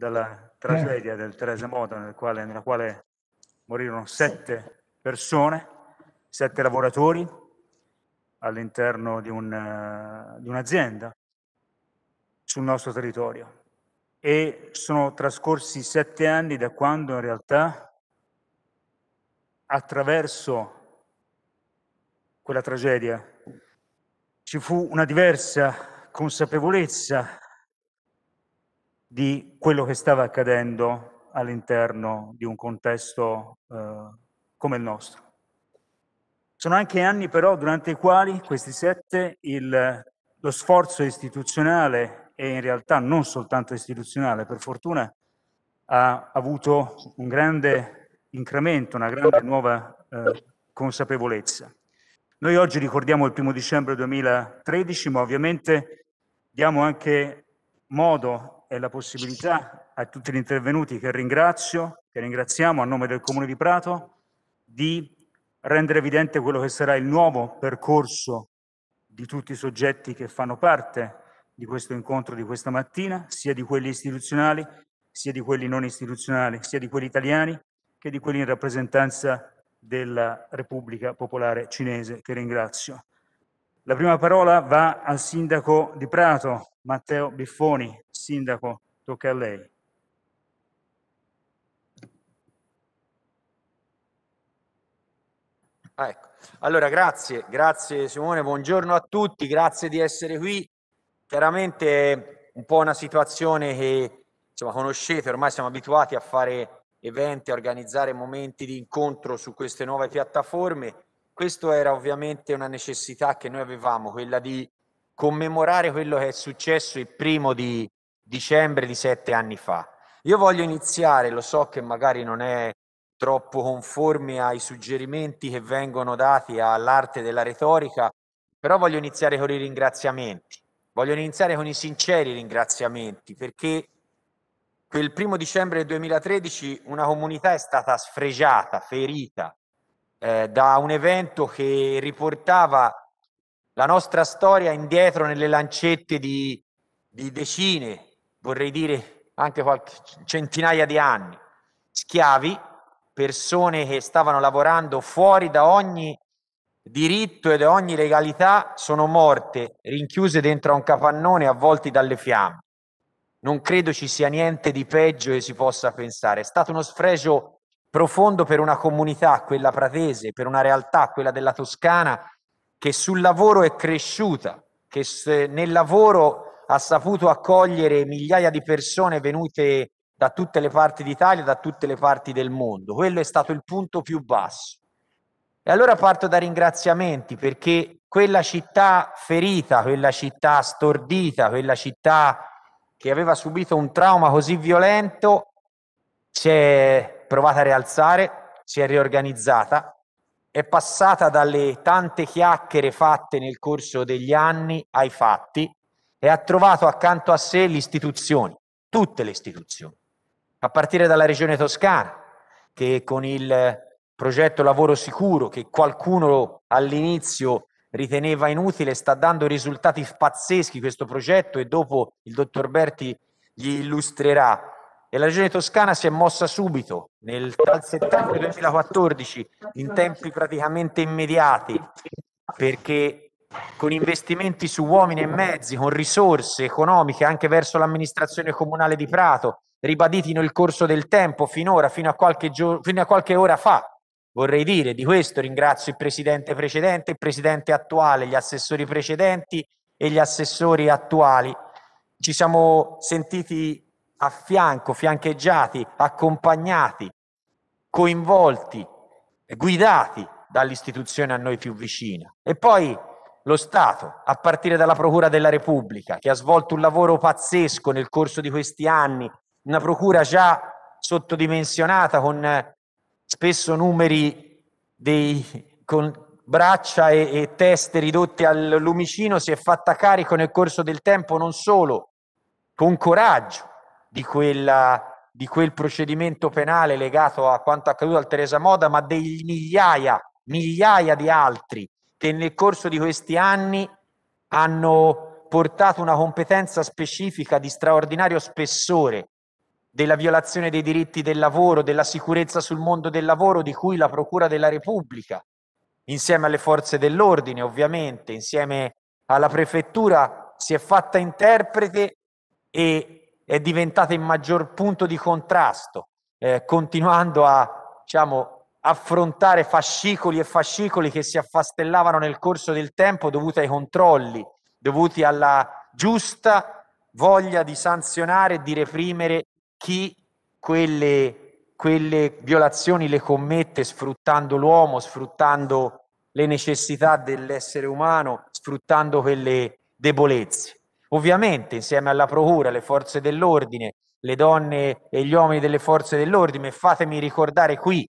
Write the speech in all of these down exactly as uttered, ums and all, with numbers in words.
dalla tragedia del terremoto nel quale, nella quale morirono sette persone, sette lavoratori all'interno di, un, di un'azienda sul nostro territorio. E sono trascorsi sette anni da quando in realtà, attraverso quella tragedia, ci fu una diversa consapevolezza di quello che stava accadendo all'interno di un contesto eh, come il nostro. Sono anche anni però durante i quali, questi sette, il, lo sforzo istituzionale, e in realtà non soltanto istituzionale, per fortuna, ha avuto un grande incremento, una grande nuova eh, consapevolezza. Noi oggi ricordiamo il primo dicembre duemilatredici, ma ovviamente diamo anche modo e la possibilità a tutti gli intervenuti, che ringrazio, che ringraziamo a nome del Comune di Prato, di rendere evidente quello che sarà il nuovo percorso di tutti i soggetti che fanno parte di questo incontro di questa mattina, sia di quelli istituzionali, sia di quelli non istituzionali, sia di quelli italiani che di quelli in rappresentanza della Repubblica Popolare Cinese, che ringrazio. La prima parola va al sindaco di Prato, Matteo Biffoni. Sindaco, tocca a lei. Ah, ecco. Allora, grazie, grazie Simone, buongiorno a tutti, grazie di essere qui. Chiaramente è un po' una situazione che insomma, conoscete, ormai siamo abituati a fare eventi, a organizzare momenti di incontro su queste nuove piattaforme. Questo era ovviamente una necessità che noi avevamo, quella di commemorare quello che è successo il primo di dicembre di sette anni fa. Io voglio iniziare, lo so che magari non è troppo conformi ai suggerimenti che vengono dati all'arte della retorica, però voglio iniziare con i ringraziamenti. Voglio iniziare con i sinceri ringraziamenti, perché quel primo dicembre del duemilatredici una comunità è stata sfregiata, ferita eh, da un evento che riportava la nostra storia indietro nelle lancette di, di decine, vorrei dire anche qualche centinaia di anni. Schiavi, persone che stavano lavorando fuori da ogni diritto e da ogni legalità, sono morte rinchiuse dentro a un capannone avvolti dalle fiamme. Non credo ci sia niente di peggio che si possa pensare. È stato uno sfregio profondo per una comunità, quella pratese, per una realtà, quella della Toscana, che sul lavoro è cresciuta, che nel lavoro ha saputo accogliere migliaia di persone venute da tutte le parti d'Italia, da tutte le parti del mondo. Quello è stato il punto più basso. E allora parto da ringraziamenti, perché quella città ferita, quella città stordita, quella città che aveva subito un trauma così violento, si è provata a rialzare, si è riorganizzata, è passata dalle tante chiacchiere fatte nel corso degli anni ai fatti e ha trovato accanto a sé le istituzioni, tutte le istituzioni, a partire dalla Regione Toscana, che con il progetto Lavoro Sicuro, che qualcuno all'inizio riteneva inutile, sta dando risultati pazzeschi questo progetto, e dopo il dottor Berti gli illustrerà. E la Regione Toscana si è mossa subito, nel, dal settembre duemilaquattordici, in tempi praticamente immediati, perché con investimenti su uomini e mezzi, con risorse economiche anche verso l'amministrazione comunale di Prato, ribaditi nel corso del tempo, finora, fino a qualche, fino a qualche ora fa, vorrei dire, di questo ringrazio il presidente precedente, il presidente attuale, gli assessori precedenti e gli assessori attuali. Ci siamo sentiti a fianco, fiancheggiati, accompagnati, coinvolti, guidati dall'istituzione a noi più vicina. E poi lo Stato, a partire dalla Procura della Repubblica, che ha svolto un lavoro pazzesco nel corso di questi anni, una procura già sottodimensionata, con spesso numeri dei, con braccia e, e teste ridotte al lumicino, si è fatta carico nel corso del tempo non solo con coraggio di, quella, di quel procedimento penale legato a quanto accaduto al Teresa Moda, ma dei migliaia, migliaia di altri che nel corso di questi anni hanno portato una competenza specifica di straordinario spessore della violazione dei diritti del lavoro, della sicurezza sul mondo del lavoro, di cui la Procura della Repubblica, insieme alle forze dell'ordine ovviamente, insieme alla prefettura, si è fatta interprete e è diventata il maggior punto di contrasto, eh, continuando a, diciamo, affrontare fascicoli e fascicoli che si affastellavano nel corso del tempo dovuti ai controlli, dovuti alla giusta voglia di sanzionare e di reprimere chi quelle, quelle violazioni le commette sfruttando l'uomo, sfruttando le necessità dell'essere umano, sfruttando quelle debolezze. Ovviamente insieme alla procura, le forze dell'ordine, le donne e gli uomini delle forze dell'ordine, fatemi ricordare qui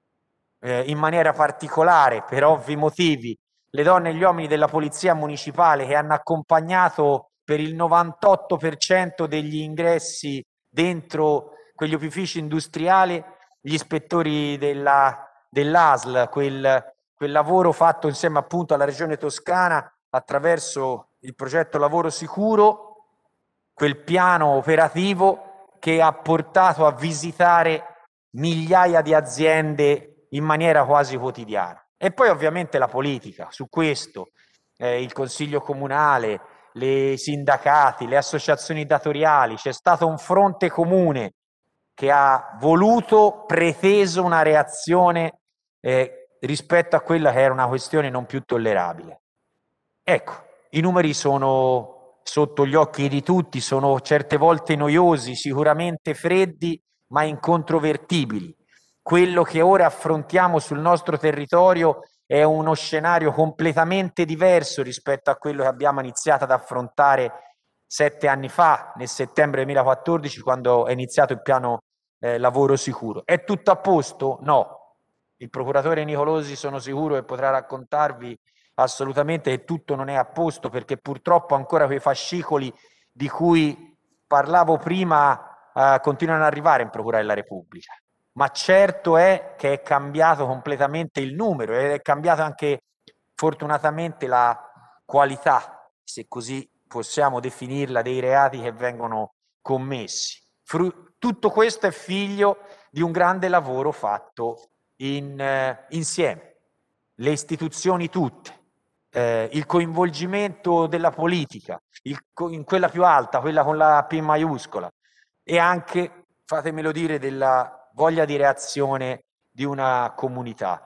eh, in maniera particolare, per ovvi motivi, le donne e gli uomini della polizia municipale che hanno accompagnato per il novantotto per cento degli ingressi dentro quegli opifici industriali gli ispettori della, dell'A S L, quel, quel lavoro fatto insieme appunto alla Regione Toscana attraverso il progetto Lavoro Sicuro, quel piano operativo che ha portato a visitare migliaia di aziende in maniera quasi quotidiana. E poi ovviamente la politica, su questo eh, il Consiglio Comunale, le sindacati, le associazioni datoriali, c'è stato un fronte comune che ha voluto, preteso una reazione eh, rispetto a quella che era una questione non più tollerabile. Ecco, i numeri sono sotto gli occhi di tutti, sono certe volte noiosi, sicuramente freddi, ma incontrovertibili. Quello che ora affrontiamo sul nostro territorio è uno scenario completamente diverso rispetto a quello che abbiamo iniziato ad affrontare sette anni fa, nel settembre duemilaquattordici, quando è iniziato il piano eh, Lavoro Sicuro. È tutto a posto? No. Il procuratore Nicolosi sono sicuro che potrà raccontarvi assolutamente che tutto non è a posto, perché purtroppo ancora quei fascicoli di cui parlavo prima eh, continuano ad arrivare in Procura della Repubblica. Ma certo è che è cambiato completamente il numero ed è cambiata anche fortunatamente la qualità, se così possiamo definirla, dei reati che vengono commessi. Fru- tutto questo è figlio di un grande lavoro fatto in, eh, insieme, le istituzioni tutte, eh, il coinvolgimento della politica, il, in quella più alta, quella con la P maiuscola, e anche, fatemelo dire, della voglia di reazione di una comunità.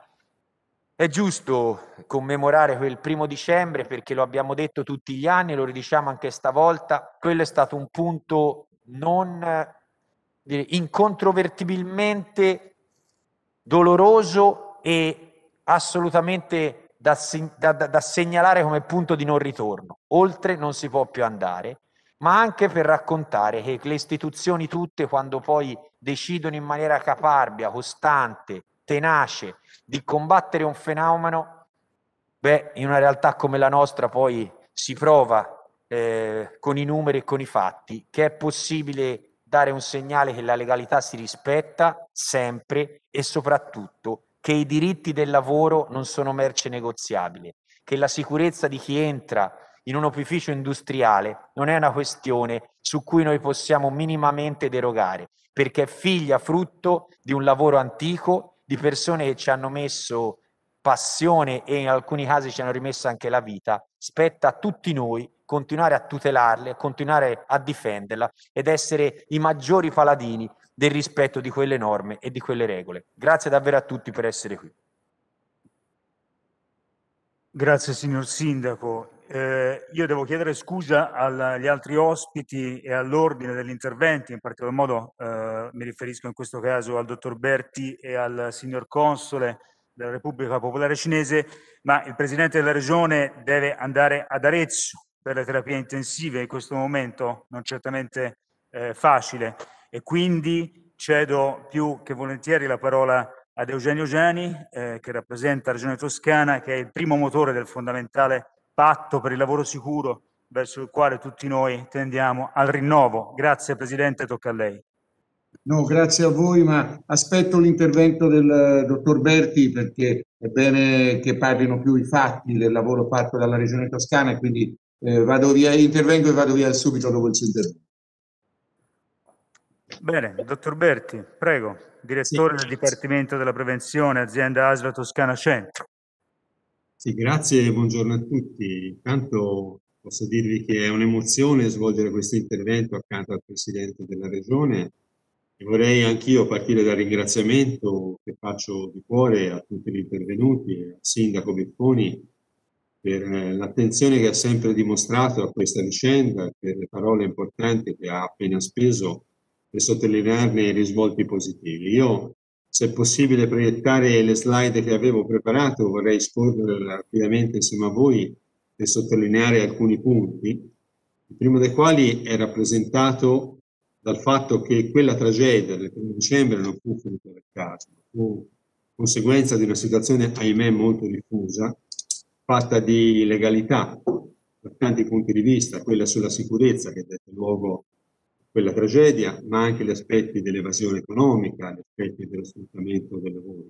È giusto commemorare quel primo dicembre perché lo abbiamo detto tutti gli anni, lo ridiciamo anche stavolta, quello è stato un punto non incontrovertibilmente doloroso e assolutamente da, da, da segnalare come punto di non ritorno. Oltre non si può più andare, ma anche per raccontare che le istituzioni tutte, quando poi decidono in maniera caparbia, costante, tenace, di combattere un fenomeno, beh, in una realtà come la nostra poi si prova eh, con i numeri e con i fatti che è possibile dare un segnale che la legalità si rispetta sempre e soprattutto che i diritti del lavoro non sono merce negoziabile, che la sicurezza di chi entra in un opificio industriale non è una questione su cui noi possiamo minimamente derogare, perché è figlia, frutto di un lavoro antico, di persone che ci hanno messo passione e in alcuni casi ci hanno rimesso anche la vita. Spetta a tutti noi continuare a tutelarle, continuare a difenderla ed essere i maggiori paladini del rispetto di quelle norme e di quelle regole. Grazie davvero a tutti per essere qui. Grazie signor Sindaco. Eh, io devo chiedere scusa agli altri ospiti e all'ordine degli interventi, in particolar modo eh, mi riferisco in questo caso al dottor Berti e al signor Console della Repubblica Popolare Cinese, ma il Presidente della Regione deve andare ad Arezzo per le terapie intensive in questo momento, non certamente eh, facile, e quindi cedo più che volentieri la parola ad Eugenio Giani, eh, che rappresenta la Regione Toscana, che è il primo motore del fondamentale patto per il lavoro sicuro verso il quale tutti noi tendiamo al rinnovo. Grazie Presidente, tocca a lei. No, grazie a voi, ma aspetto l'intervento del dottor Berti perché è bene che parlino più i fatti del lavoro fatto dalla Regione Toscana e quindi eh, vado via, intervengo e vado via subito dopo il suo intervento. Bene, dottor Berti, prego, direttore Sì. del Dipartimento della Prevenzione, azienda A S L Toscana Centro. Sì, grazie e buongiorno a tutti. Intanto posso dirvi che è un'emozione svolgere questo intervento accanto al Presidente della Regione e vorrei anch'io partire dal ringraziamento che faccio di cuore a tutti gli intervenuti, al Sindaco Biffoni per l'attenzione che ha sempre dimostrato a questa vicenda, per le parole importanti che ha appena speso per sottolinearne i risvolti positivi. Io, se è possibile proiettare le slide che avevo preparato, vorrei esporre rapidamente insieme a voi per sottolineare alcuni punti, il primo dei quali è rappresentato dal fatto che quella tragedia del primo dicembre non fu frutto del caso, fu conseguenza di una situazione, ahimè, molto diffusa, fatta di illegalità da tanti punti di vista, quella sulla sicurezza che dette luogo a quella tragedia, ma anche gli aspetti dell'evasione economica, gli aspetti dello sfruttamento del lavoro.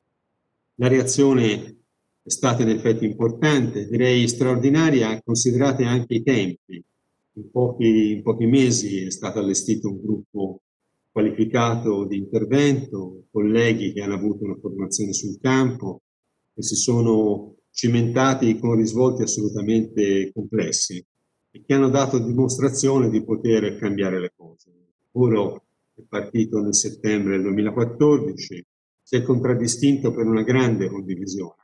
La reazione è stata in effetti importante, direi straordinaria, considerate anche i tempi. In pochi, in pochi mesi è stato allestito un gruppo qualificato di intervento, colleghi che hanno avuto una formazione sul campo, che si sono cimentati con risvolti assolutamente complessi e che hanno dato dimostrazione di poter cambiare le cose. Il lavoro è partito nel settembre del duemilaquattordici, si è contraddistinto per una grande condivisione.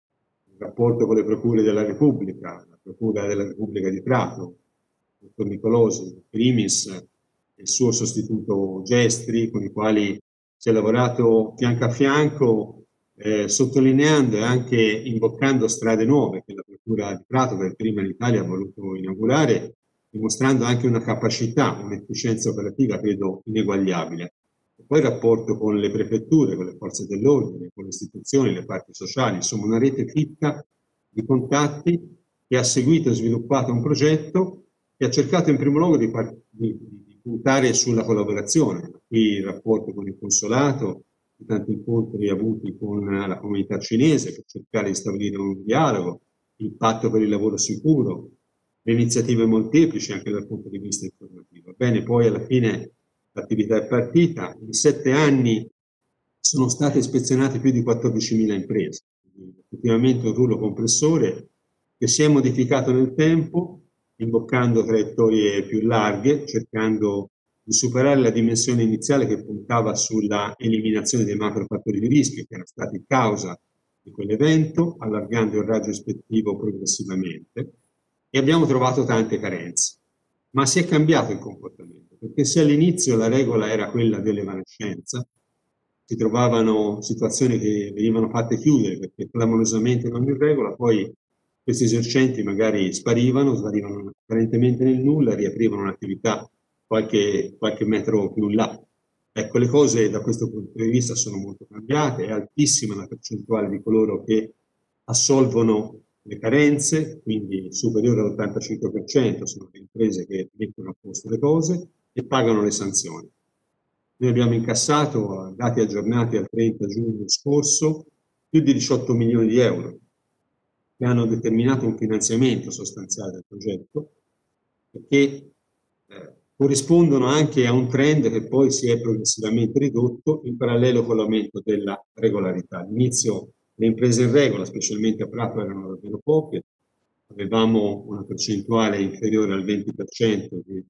Il rapporto con le procure della Repubblica, la Procura della Repubblica di Prato, il dottor Nicolosi, primis, il suo sostituto Gestri, con i quali si è lavorato fianco a fianco, eh, sottolineando e anche imboccando strade nuove che la Procura di Prato per prima in Italia ha voluto inaugurare, dimostrando anche una capacità, un'efficienza operativa, credo, ineguagliabile. E poi il rapporto con le prefetture, con le forze dell'ordine, con le istituzioni, le parti sociali, insomma una rete fitta di contatti che ha seguito e sviluppato un progetto che ha cercato in primo luogo di, di, di puntare sulla collaborazione. Qui il rapporto con il consolato, i tanti incontri avuti con la comunità cinese per cercare di stabilire un dialogo, il patto per il lavoro sicuro, le iniziative molteplici anche dal punto di vista informativo. Bene, poi alla fine l'attività è partita, in sette anni sono state ispezionate più di quattordicimila imprese, quindi effettivamente un rullo compressore che si è modificato nel tempo, imboccando traiettorie più larghe, cercando di superare la dimensione iniziale che puntava sulla eliminazione dei macrofattori di rischio che erano stati causa di quell'evento, allargando il raggio ispettivo progressivamente, e abbiamo trovato tante carenze. Ma si è cambiato il comportamento, perché se all'inizio la regola era quella dell'evanescenza, si trovavano situazioni che venivano fatte chiudere perché clamorosamente non in regola, poi questi esercenti magari sparivano, sparivano apparentemente nel nulla, riaprivano un'attività qualche, qualche metro più in là. Ecco, le cose da questo punto di vista sono molto cambiate, è altissima la percentuale di coloro che assolvono le carenze, quindi superiore all'ottantacinque per cento sono le imprese che mettono a posto le cose e pagano le sanzioni. Noi abbiamo incassato, dati aggiornati al trenta giugno scorso, più di diciotto milioni di euro, che hanno determinato un finanziamento sostanziale del progetto e che eh, corrispondono anche a un trend che poi si è progressivamente ridotto in parallelo con l'aumento della regolarità. All'inizio le imprese in regola, specialmente a Prato, erano davvero poche, avevamo una percentuale inferiore al venti per cento di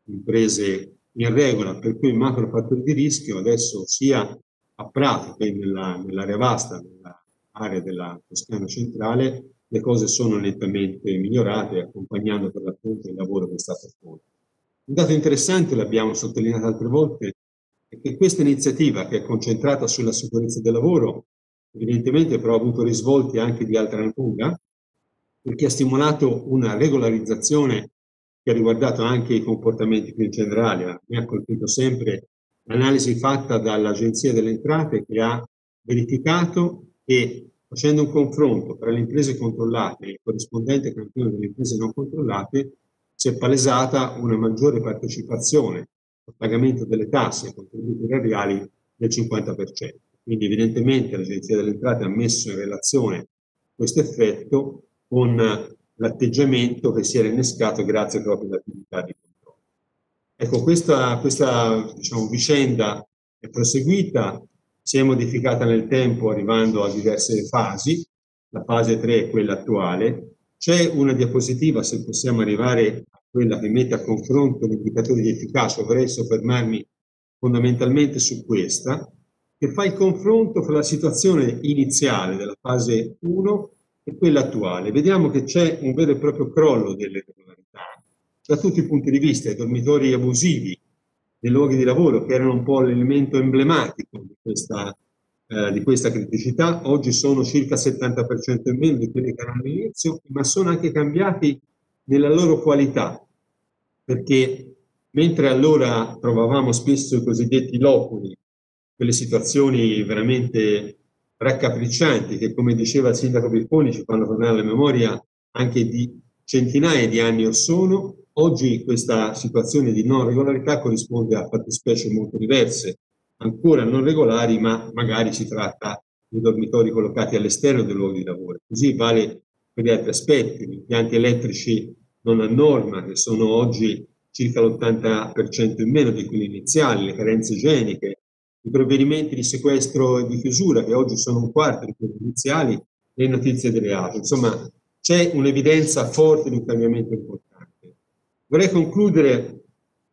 imprese in regola, per cui i macro fattori di rischio adesso sia a Prato che nella, nell'area vasta, nell'area della Toscana centrale, le cose sono nettamente migliorate, accompagnando per l'appunto il lavoro che è stato fatto. Un dato interessante, l'abbiamo sottolineato altre volte, è che questa iniziativa, che è concentrata sulla sicurezza del lavoro, evidentemente però ha avuto risvolti anche di altra natura, perché ha stimolato una regolarizzazione che ha riguardato anche i comportamenti più generali. Mi ha colpito sempre l'analisi fatta dall'Agenzia delle Entrate, che ha verificato che, facendo un confronto tra le imprese controllate e il corrispondente campione delle imprese non controllate, si è palesata una maggiore partecipazione al pagamento delle tasse e contributi erariali del cinquanta per cento. Quindi evidentemente l'Agenzia delle Entrate ha messo in relazione questo effetto con l'atteggiamento che si era innescato grazie proprio all'attività di controllo. Ecco, questa, questa diciamo, vicenda è proseguita, si è modificata nel tempo arrivando a diverse fasi. La fase tre è quella attuale. C'è una diapositiva, se possiamo arrivare a quella che mette a confronto gli indicatori di efficacia, vorrei soffermarmi fondamentalmente su questa, che fa il confronto fra la situazione iniziale della fase uno e quella attuale. Vediamo che c'è un vero e proprio crollo delle regolarità da tutti i punti di vista. I dormitori abusivi nei luoghi di lavoro, che erano un po' l'elemento emblematico di questa, eh, di questa criticità, oggi sono circa il settanta per cento in meno di quelli che erano all'inizio, ma sono anche cambiati nella loro qualità, perché mentre allora trovavamo spesso i cosiddetti loculi, quelle situazioni veramente raccapriccianti che, come diceva il sindaco Bipponi, ci fanno tornare alla memoria anche di centinaia di anni or sono, oggi questa situazione di non regolarità corrisponde a fattispecie molto diverse, ancora non regolari, ma magari si tratta di dormitori collocati all'esterno dei luoghi di lavoro. Così vale per gli altri aspetti, gli impianti elettrici non a norma, che sono oggi circa l'ottanta per cento in meno di quelli iniziali, le carenze igieniche, i provvedimenti di sequestro e di chiusura, che oggi sono un quarto di quelli iniziali, le notizie delle reato. Insomma, c'è un'evidenza forte di un cambiamento importante. Vorrei concludere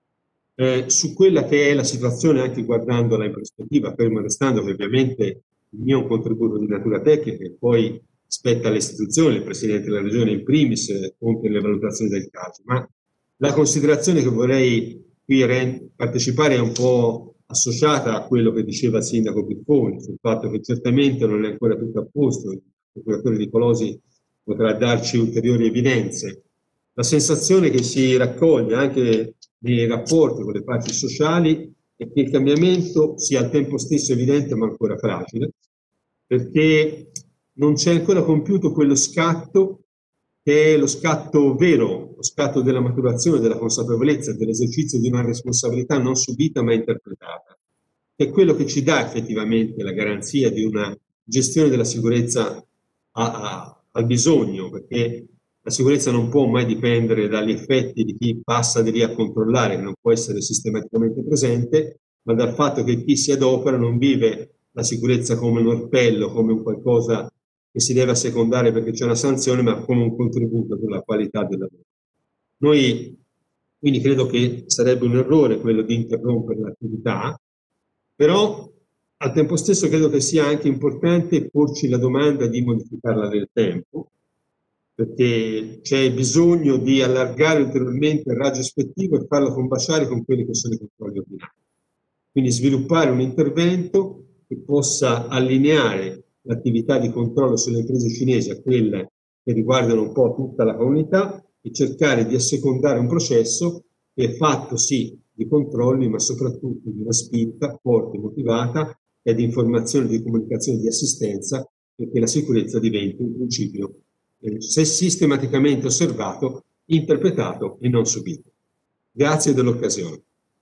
eh, su quella che è la situazione, anche guardandola in prospettiva, fermo restando che ovviamente il mio è un contributo di natura tecnica e poi spetta alle istituzioni, il Presidente della Regione in primis, compie le valutazioni del caso, ma la considerazione che vorrei qui partecipare è un po' associata a quello che diceva il sindaco Bipponi, sul fatto che certamente non è ancora tutto a posto, il procuratore Nicolosi potrà darci ulteriori evidenze. La sensazione che si raccoglie anche nei rapporti con le parti sociali è che il cambiamento sia al tempo stesso evidente ma ancora fragile, perché non c'è ancora compiuto quello scatto che è lo scatto vero, lo scatto della maturazione, della consapevolezza, dell'esercizio di una responsabilità non subita ma interpretata, che è quello che ci dà effettivamente la garanzia di una gestione della sicurezza a, a, al bisogno, perché la sicurezza non può mai dipendere dagli effetti di chi passa di lì a controllare, che non può essere sistematicamente presente, ma dal fatto che chi si adopera non vive la sicurezza come un orpello, come un qualcosa che si deve assecondare perché c'è una sanzione, ma come un contributo per la qualità del lavoro. Noi quindi credo che sarebbe un errore quello di interrompere l'attività, però al tempo stesso credo che sia anche importante porci la domanda di modificarla nel tempo, perché c'è bisogno di allargare ulteriormente il raggio ispettivo e farlo combaciare con quelli che sono i controlli ordinari. Quindi sviluppare un intervento che possa allineare l'attività di controllo sulle imprese cinesi a quelle che riguardano un po' tutta la comunità e cercare di assecondare un processo che è fatto sì di controlli, ma soprattutto di una spinta forte, motivata e di informazione, di comunicazione, di assistenza, perché la sicurezza diventi un principio, eh, se sistematicamente osservato, interpretato e non subito. Grazie dell'occasione.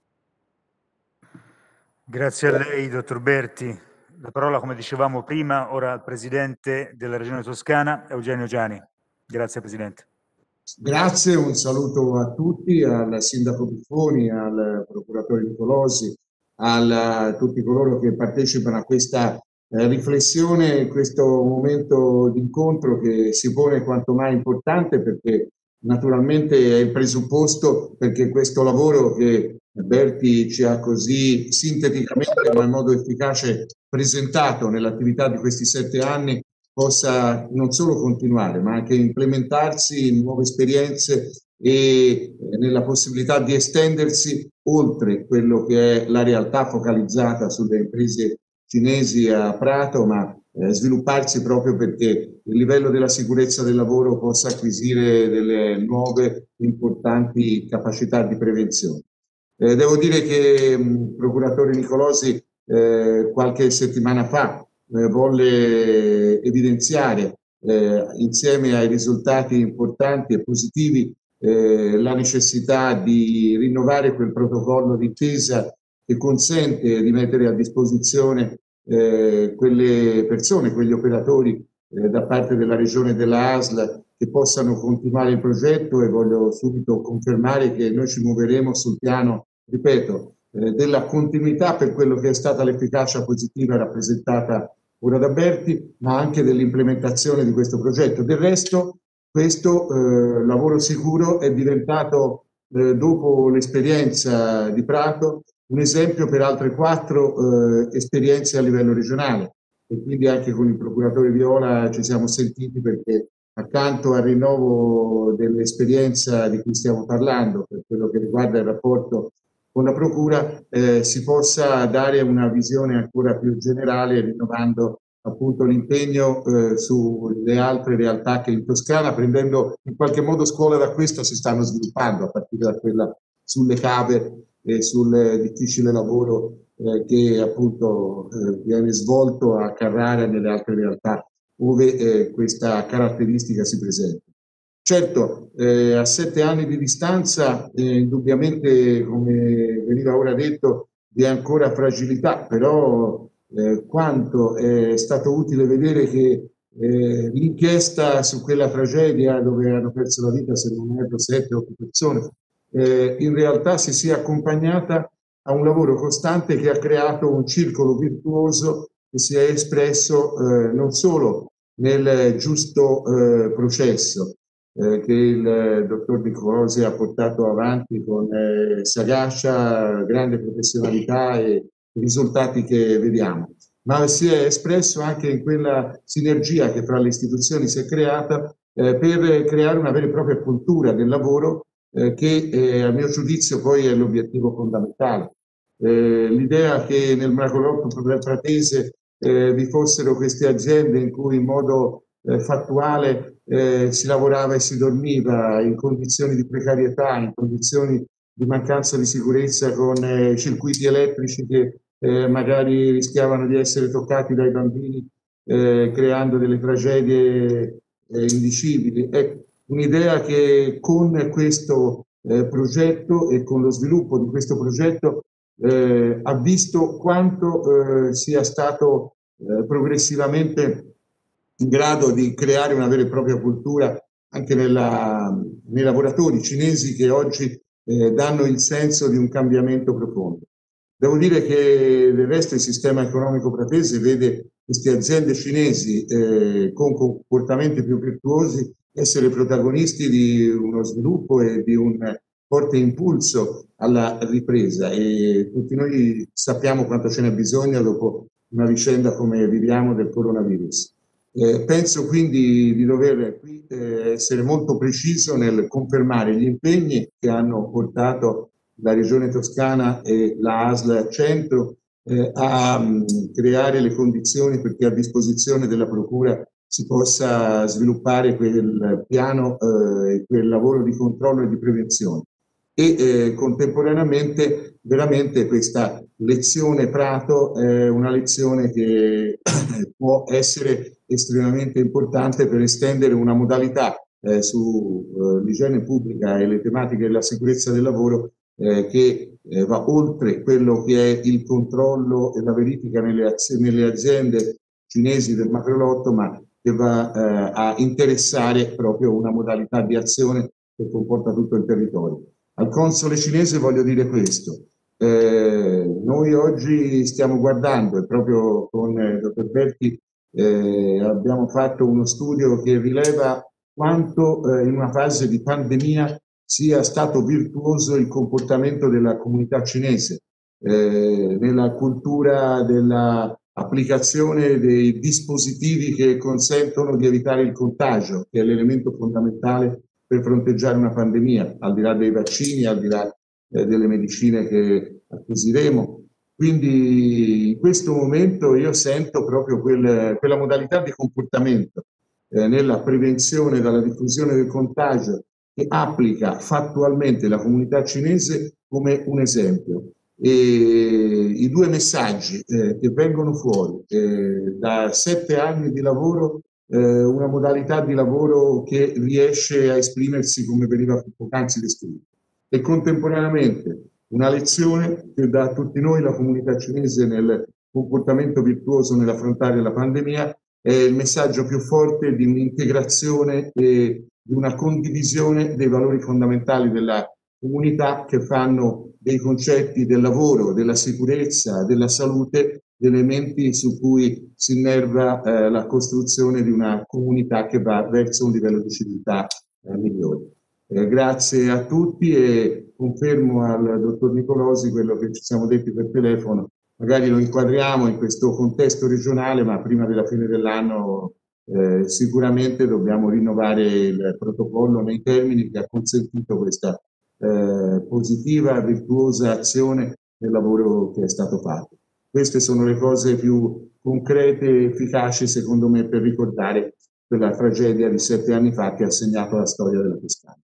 Grazie a lei, dottor Berti. La parola, come dicevamo prima, ora al Presidente della Regione Toscana, Eugenio Giani. Grazie, Presidente. Grazie, un saluto a tutti, al Sindaco Bipponi, al Procuratore Nicolosi, a tutti coloro che partecipano a questa eh, riflessione, questo momento di incontro che si pone quanto mai importante, perché naturalmente è il presupposto perché questo lavoro che Berti ci ha così sinteticamente ma in modo efficace presentato nell'attività di questi sette anni possa non solo continuare ma anche implementarsi in nuove esperienze e nella possibilità di estendersi oltre quello che è la realtà focalizzata sulle imprese cinesi a Prato, ma eh, svilupparsi proprio perché il livello della sicurezza del lavoro possa acquisire delle nuove importanti capacità di prevenzione. Eh, devo dire che il procuratore Nicolosi eh, qualche settimana fa eh, volle evidenziare eh, insieme ai risultati importanti e positivi eh, la necessità di rinnovare quel protocollo d'intesa che consente di mettere a disposizione eh, quelle persone, quegli operatori eh, da parte della Regione e della A S L che possano continuare il progetto, e voglio subito confermare che noi ci muoveremo sul piano ripeto, eh, della continuità per quello che è stata l'efficacia positiva rappresentata ora da Berti, ma anche dell'implementazione di questo progetto. Del resto, questo eh, lavoro sicuro è diventato, eh, dopo l'esperienza di Prato, un esempio per altre quattro eh, esperienze a livello regionale. E quindi anche con il procuratore Viola ci siamo sentiti, perché accanto al rinnovo dell'esperienza di cui stiamo parlando per quello che riguarda il rapporto con la Procura, eh, si possa dare una visione ancora più generale, rinnovando appunto l'impegno eh, sulle altre realtà che in Toscana, prendendo in qualche modo scuola da questo, si stanno sviluppando, a partire da quella sulle cave e sul difficile lavoro eh, che appunto eh, viene svolto a Carrara e nelle altre realtà dove eh, questa caratteristica si presenta. Certo, eh, a sette anni di distanza, eh, indubbiamente, come veniva ora detto, vi è ancora fragilità, però eh, quanto è stato utile vedere che eh, l'inchiesta su quella tragedia dove hanno perso la vita, se non erro, sette o otto persone, eh, in realtà si sia accompagnata a un lavoro costante che ha creato un circolo virtuoso che si è espresso eh, non solo nel giusto eh, processo eh, che il eh, dottor Nicolosi ha portato avanti con eh, sagacia, grande professionalità e risultati che vediamo, ma si è espresso anche in quella sinergia che fra le istituzioni si è creata eh, per creare una vera e propria cultura del lavoro eh, che eh, a mio giudizio poi è l'obiettivo fondamentale. Eh, l'idea che nel Mracolotto Pratese eh, vi fossero queste aziende in cui in modo eh, fattuale eh, si lavorava e si dormiva in condizioni di precarietà, in condizioni di mancanza di sicurezza, con eh, circuiti elettrici che eh, magari rischiavano di essere toccati dai bambini, eh, creando delle tragedie eh, indicibili. È un'idea che con questo eh, progetto e con lo sviluppo di questo progetto Eh, ha visto quanto eh, sia stato eh, progressivamente in grado di creare una vera e propria cultura anche nella, nei lavoratori cinesi che oggi eh, danno il senso di un cambiamento profondo. Devo dire che del resto il sistema economico pratese vede queste aziende cinesi eh, con comportamenti più virtuosi essere protagonisti di uno sviluppo e di un forte impulso alla ripresa, e tutti noi sappiamo quanto ce n'è bisogno dopo una vicenda come viviamo del coronavirus. Eh, penso quindi di dover qui eh, essere molto preciso nel confermare gli impegni che hanno portato la Regione Toscana e la A S L Centro eh, a mh, creare le condizioni perché a disposizione della Procura si possa sviluppare quel piano e eh, quel lavoro di controllo e di prevenzione. E eh, contemporaneamente veramente questa lezione Prato è una lezione che può essere estremamente importante per estendere una modalità eh, sull'igiene eh, pubblica e le tematiche della sicurezza del lavoro eh, che eh, va oltre quello che è il controllo e la verifica nelle, az- nelle aziende cinesi del macrolotto, ma che va eh, a interessare proprio una modalità di azione che comporta tutto il territorio. Al console cinese voglio dire questo. Eh, noi oggi stiamo guardando, e proprio con il dottor Berti eh, abbiamo fatto uno studio che rileva quanto eh, in una fase di pandemia sia stato virtuoso il comportamento della comunità cinese eh, nella cultura della applicazione dei dispositivi che consentono di evitare il contagio, che è l'elemento fondamentale per fronteggiare una pandemia, al di là dei vaccini, al di là eh, delle medicine che acquisiremo. Quindi in questo momento io sento proprio quel, quella modalità di comportamento eh, nella prevenzione dalla diffusione del contagio che applica fattualmente la comunità cinese come un esempio. E i due messaggi eh, che vengono fuori eh, da sette anni di lavoro, eh, una modalità di lavoro che riesce a esprimersi come veniva poc'anzi descritto, e contemporaneamente una lezione che dà a tutti noi la comunità cinese nel comportamento virtuoso nell'affrontare la pandemia, è il messaggio più forte di un'integrazione e di una condivisione dei valori fondamentali della comunità che fanno dei concetti del lavoro, della sicurezza, della salute, elementi su cui si innerva eh, la costruzione di una comunità che va verso un livello di civiltà eh, migliore. Eh, grazie a tutti e confermo al dottor Nicolosi quello che ci siamo detti per telefono, magari lo inquadriamo in questo contesto regionale, ma prima della fine dell'anno eh, sicuramente dobbiamo rinnovare il protocollo nei termini che ha consentito questa eh, positiva, virtuosa azione del lavoro che è stato fatto. Queste sono le cose più concrete e efficaci, secondo me, per ricordare quella tragedia di sette anni fa che ha segnato la storia della Toscana.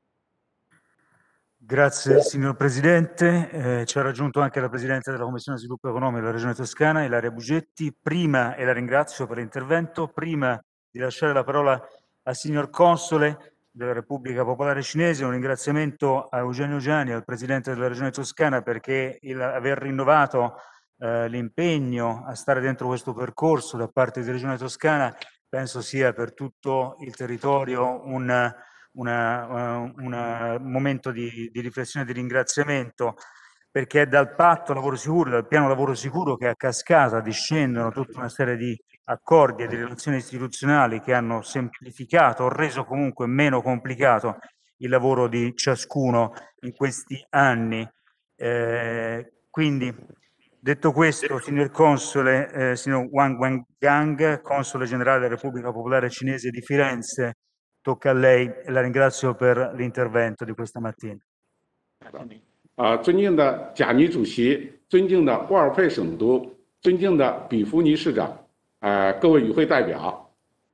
Grazie signor Presidente, eh, ci ha raggiunto anche la Presidente della Commissione Sviluppo Economico della Regione Toscana, Ilaria Bugetti. Prima, e la ringrazio per l'intervento, prima di lasciare la parola al signor Console della Repubblica Popolare Cinese, un ringraziamento a Eugenio Giani, al Presidente della Regione Toscana, perché il aver rinnovato eh, l'impegno a stare dentro questo percorso da parte della Regione Toscana penso sia per tutto il territorio un Una, uh, una, un momento di, di riflessione e di ringraziamento, perché è dal patto lavoro sicuro, dal piano lavoro sicuro che a cascata discendono tutta una serie di accordi e di relazioni istituzionali che hanno semplificato o reso comunque meno complicato il lavoro di ciascuno in questi anni. Eh, quindi, detto questo, signor Console, eh, signor Wang Wengang, Console Generale della Repubblica Popolare Cinese di Firenze, tocca a lei e la ringrazio per l'intervento di questa mattina. 啊，尊敬的贾尼主席，尊敬的沃尔佩省督，尊敬的比弗尼市长，呃，各位与会代表。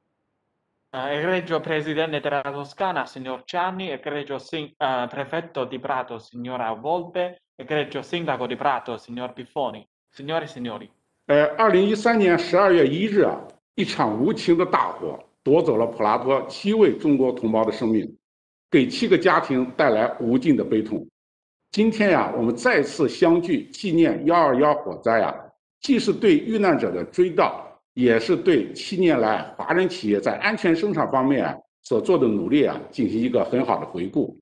Uh, egregio Presidente della Toscana, signor Gianni, egregio sin- uh, Prefetto di Prato, signora Volpe, egregio Sindaco di Prato, signor Piffoni, signore e signori. 呃，二零一三年十二月一日啊，一场无情的大火夺走了普拉托七位中国同胞的生命，给七个家庭带来无尽的悲痛。今天呀、啊，我们再次相聚纪念幺二幺火灾啊，既是对遇难者的追悼，也是对七年来华人企业在安全生产方面啊所做的努力啊进行一个很好的回顾。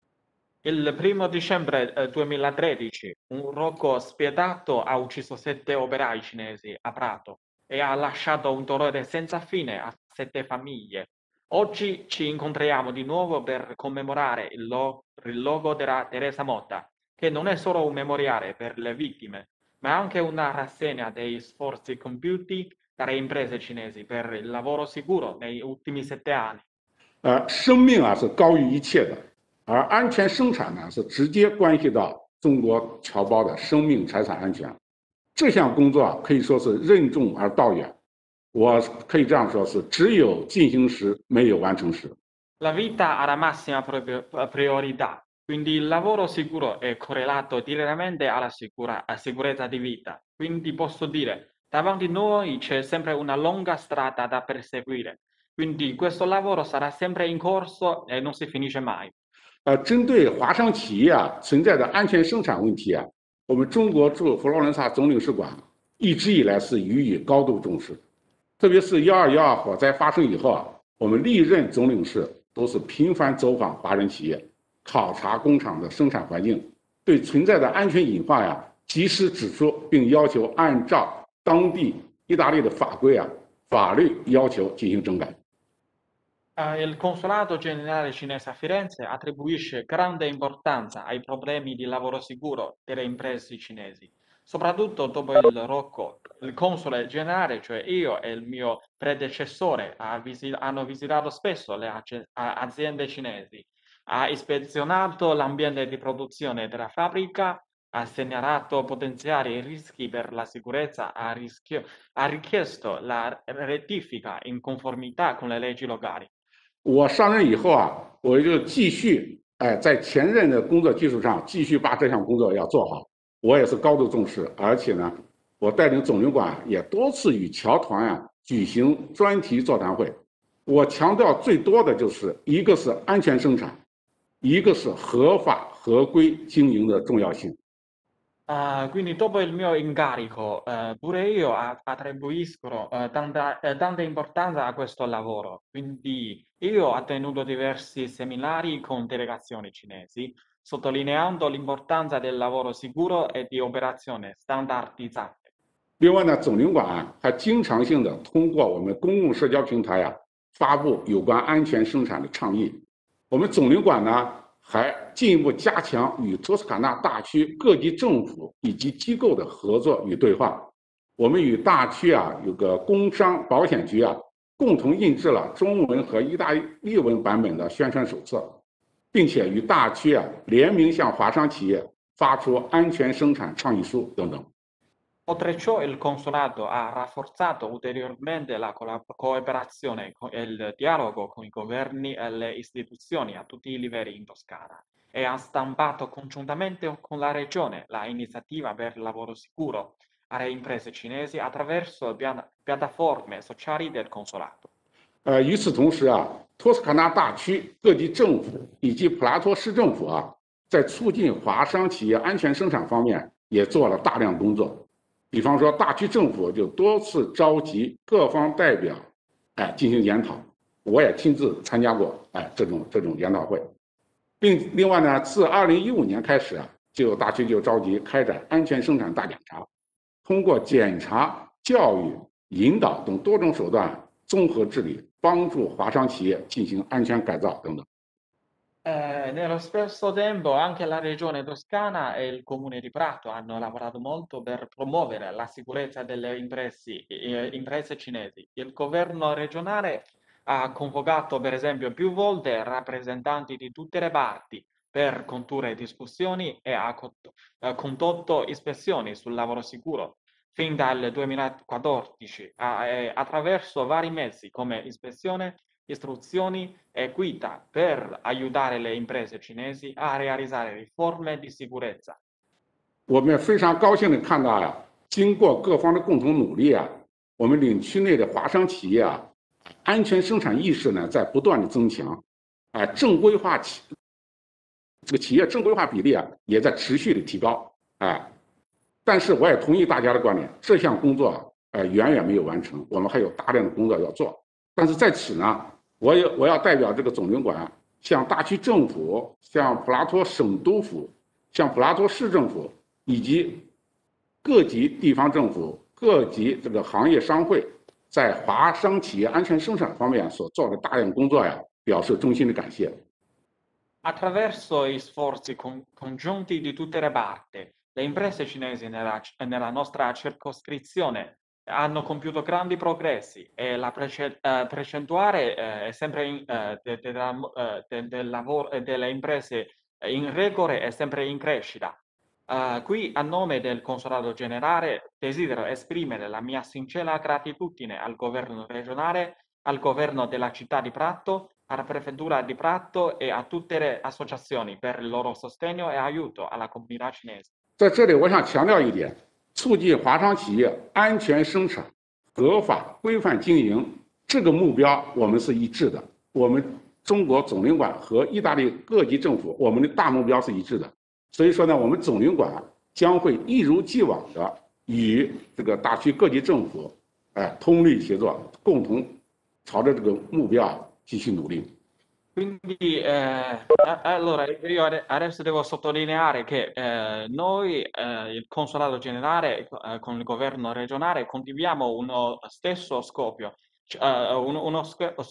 Il primo dicembre eh, duemilatredici un rogo spietato ha ucciso sette operai cinesi a Prato e ha lasciato un dolore senza fine a sette famiglie. Oggi ci incontriamo di nuovo per commemorare il, lo- il logo della Teresa Motta, che non è solo un memoriale per le vittime, ma anche una rassegna dei sforzi compiuti dalle imprese cinesi per il lavoro sicuro negli ultimi sette anni. 呃，生命啊是高于一切的，而安全生产呢是直接关系到中国侨胞的生命财产安全。这项工作啊可以说是任重而道远，我可以这样说是只有进行时，没有完成时。 La vita ha la massima priorità, quindi il lavoro sicuro è correlato direttamente alla sicura, a sicurezza di vita. Quindi posso dire, davanti a noi c'è sempre una lunga strada da perseguire. Quindi questo lavoro sarà sempre in corso e non si finisce mai. 呃，针对华商企业啊存在的安全生产问题啊，我们中国驻佛罗伦萨总领事馆一直以来是予以高度重视。特别是幺二幺二火灾发生以后啊，我们历任总领事都是频繁走访华人企业，考察工厂的生产环境，对存在的安全隐患呀、啊、及时指出，并要求按照当地意大利的法规啊法律要求进行整改。 Uh, il Consolato Generale Cinese a Firenze attribuisce grande importanza ai problemi di lavoro sicuro delle imprese cinesi, soprattutto dopo il Rocco. Il Console Generale, cioè io e il mio predecessore, ha visi- hanno visitato spesso le ace- aziende cinesi, ha ispezionato l'ambiente di produzione della fabbrica, ha segnalato potenziali rischi per la sicurezza, ha, rischio- ha richiesto la rettifica in conformità con le leggi locali. 我上任以后啊，我就继续哎，在前任的工作基础上，继续把这项工作要做好。我也是高度重视，而且呢，我带领总领馆也多次与侨团啊举行专题座谈会。我强调最多的就是一个是安全生产，一个是合法合规经营的重要性。 Uh, quindi dopo il mio incarico, uh, pure io attribuisco uh, tanta, uh, tanta importanza a questo lavoro. Quindi io ho tenuto diversi seminari con delegazioni cinesi sottolineando l'importanza del lavoro sicuro e di operazioni standardizzate. 另外呢，总领馆啊还经常性的通过我们公共社交平台啊发布有关安全生产的倡议。我们总领馆呢还进一步加强与托斯卡纳大区各级政府以及机构的合作与对话。我们与大区啊有个工商保险局啊共同印制了中文和意大利文版本的宣传手册，并且与大区啊联名向华商企业发出安全生产倡议书等等。 Oltre ciò, il consolato ha rafforzato ulteriormente la cooperazione e il dialogo con i governi e le istituzioni a tutti i livelli in Toscana e ha stampato congiuntamente con la regione la iniziativa per il lavoro sicuro alle imprese cinesi attraverso piattaforme sociali del consolato. 呃，与此同时啊，托斯卡纳大区各级政府以及普拉托市政府啊，在促进华商企业安全生产方面也做了大量工作。 比方说，大区政府就多次召集各方代表，哎，进行研讨，我也亲自参加过，哎，这种这种研讨会，并另外呢，自二零一五年开始啊，就有大区就召集开展安全生产大检查，通过检查、教育、引导等多种手段，综合治理，帮助华商企业进行安全改造等等。 Eh, nello stesso tempo anche la regione toscana e il comune di Prato hanno lavorato molto per promuovere la sicurezza delle imprese, eh, imprese cinesi. Il governo regionale ha convocato per esempio più volte rappresentanti di tutte le parti per condurre discussioni e ha eh, condotto ispezioni sul lavoro sicuro fin dal duemilaquattordici eh, attraverso vari mezzi come ispezione, istruzioni e guida per aiutare le imprese cinesi a realizzare riforme di sicurezza. 我们非常高兴的看到呀，经过各方的共同努力啊，我们领区内的华商企业啊，安全生产意识呢在不断的增强，啊，正规化企这个企业正规化比例啊也在持续的提高，啊，但是我也同意大家的观点，这项工作呃远远没有完成，我们还有大量的工作要做。但是在此呢。 我也我要代表这个总领馆，向大区政府、向普拉托省督府、向普拉托市政府以及各级地方政府、各级这个行业商会，在华商企业安全生产方面所做的大量工作呀，表示衷心的感谢。 Attraverso gli sforzi con congiunti di tutte le parti, le imprese cinesi nella, nella nostra circoscrizione hanno compiuto grandi progressi e la prece, uh, percentuale uh, è sempre in, uh, de, de, uh, de, del lavoro e delle imprese in rigore è sempre in crescita. Uh, qui a nome del Consolato Generale desidero esprimere la mia sincera gratitudine al governo regionale, al governo della città di Prato, alla prefettura di Prato e a tutte le associazioni per il loro sostegno e aiuto alla comunità cinese. 在这里，我想强调一点。 促进华商企业安全生产、合法规范经营，这个目标我们是一致的。我们中国总领馆和意大利各级政府，我们的大目标是一致的。所以说呢，我们总领馆将会一如既往的与这个大区各级政府，哎，通力协作，共同朝着这个目标继续努力。 Quindi, eh, allora, io adesso devo sottolineare che eh, noi, eh, il Consolato Generale, eh, con il governo regionale, condividiamo uno stesso scopo, eh, uno, uno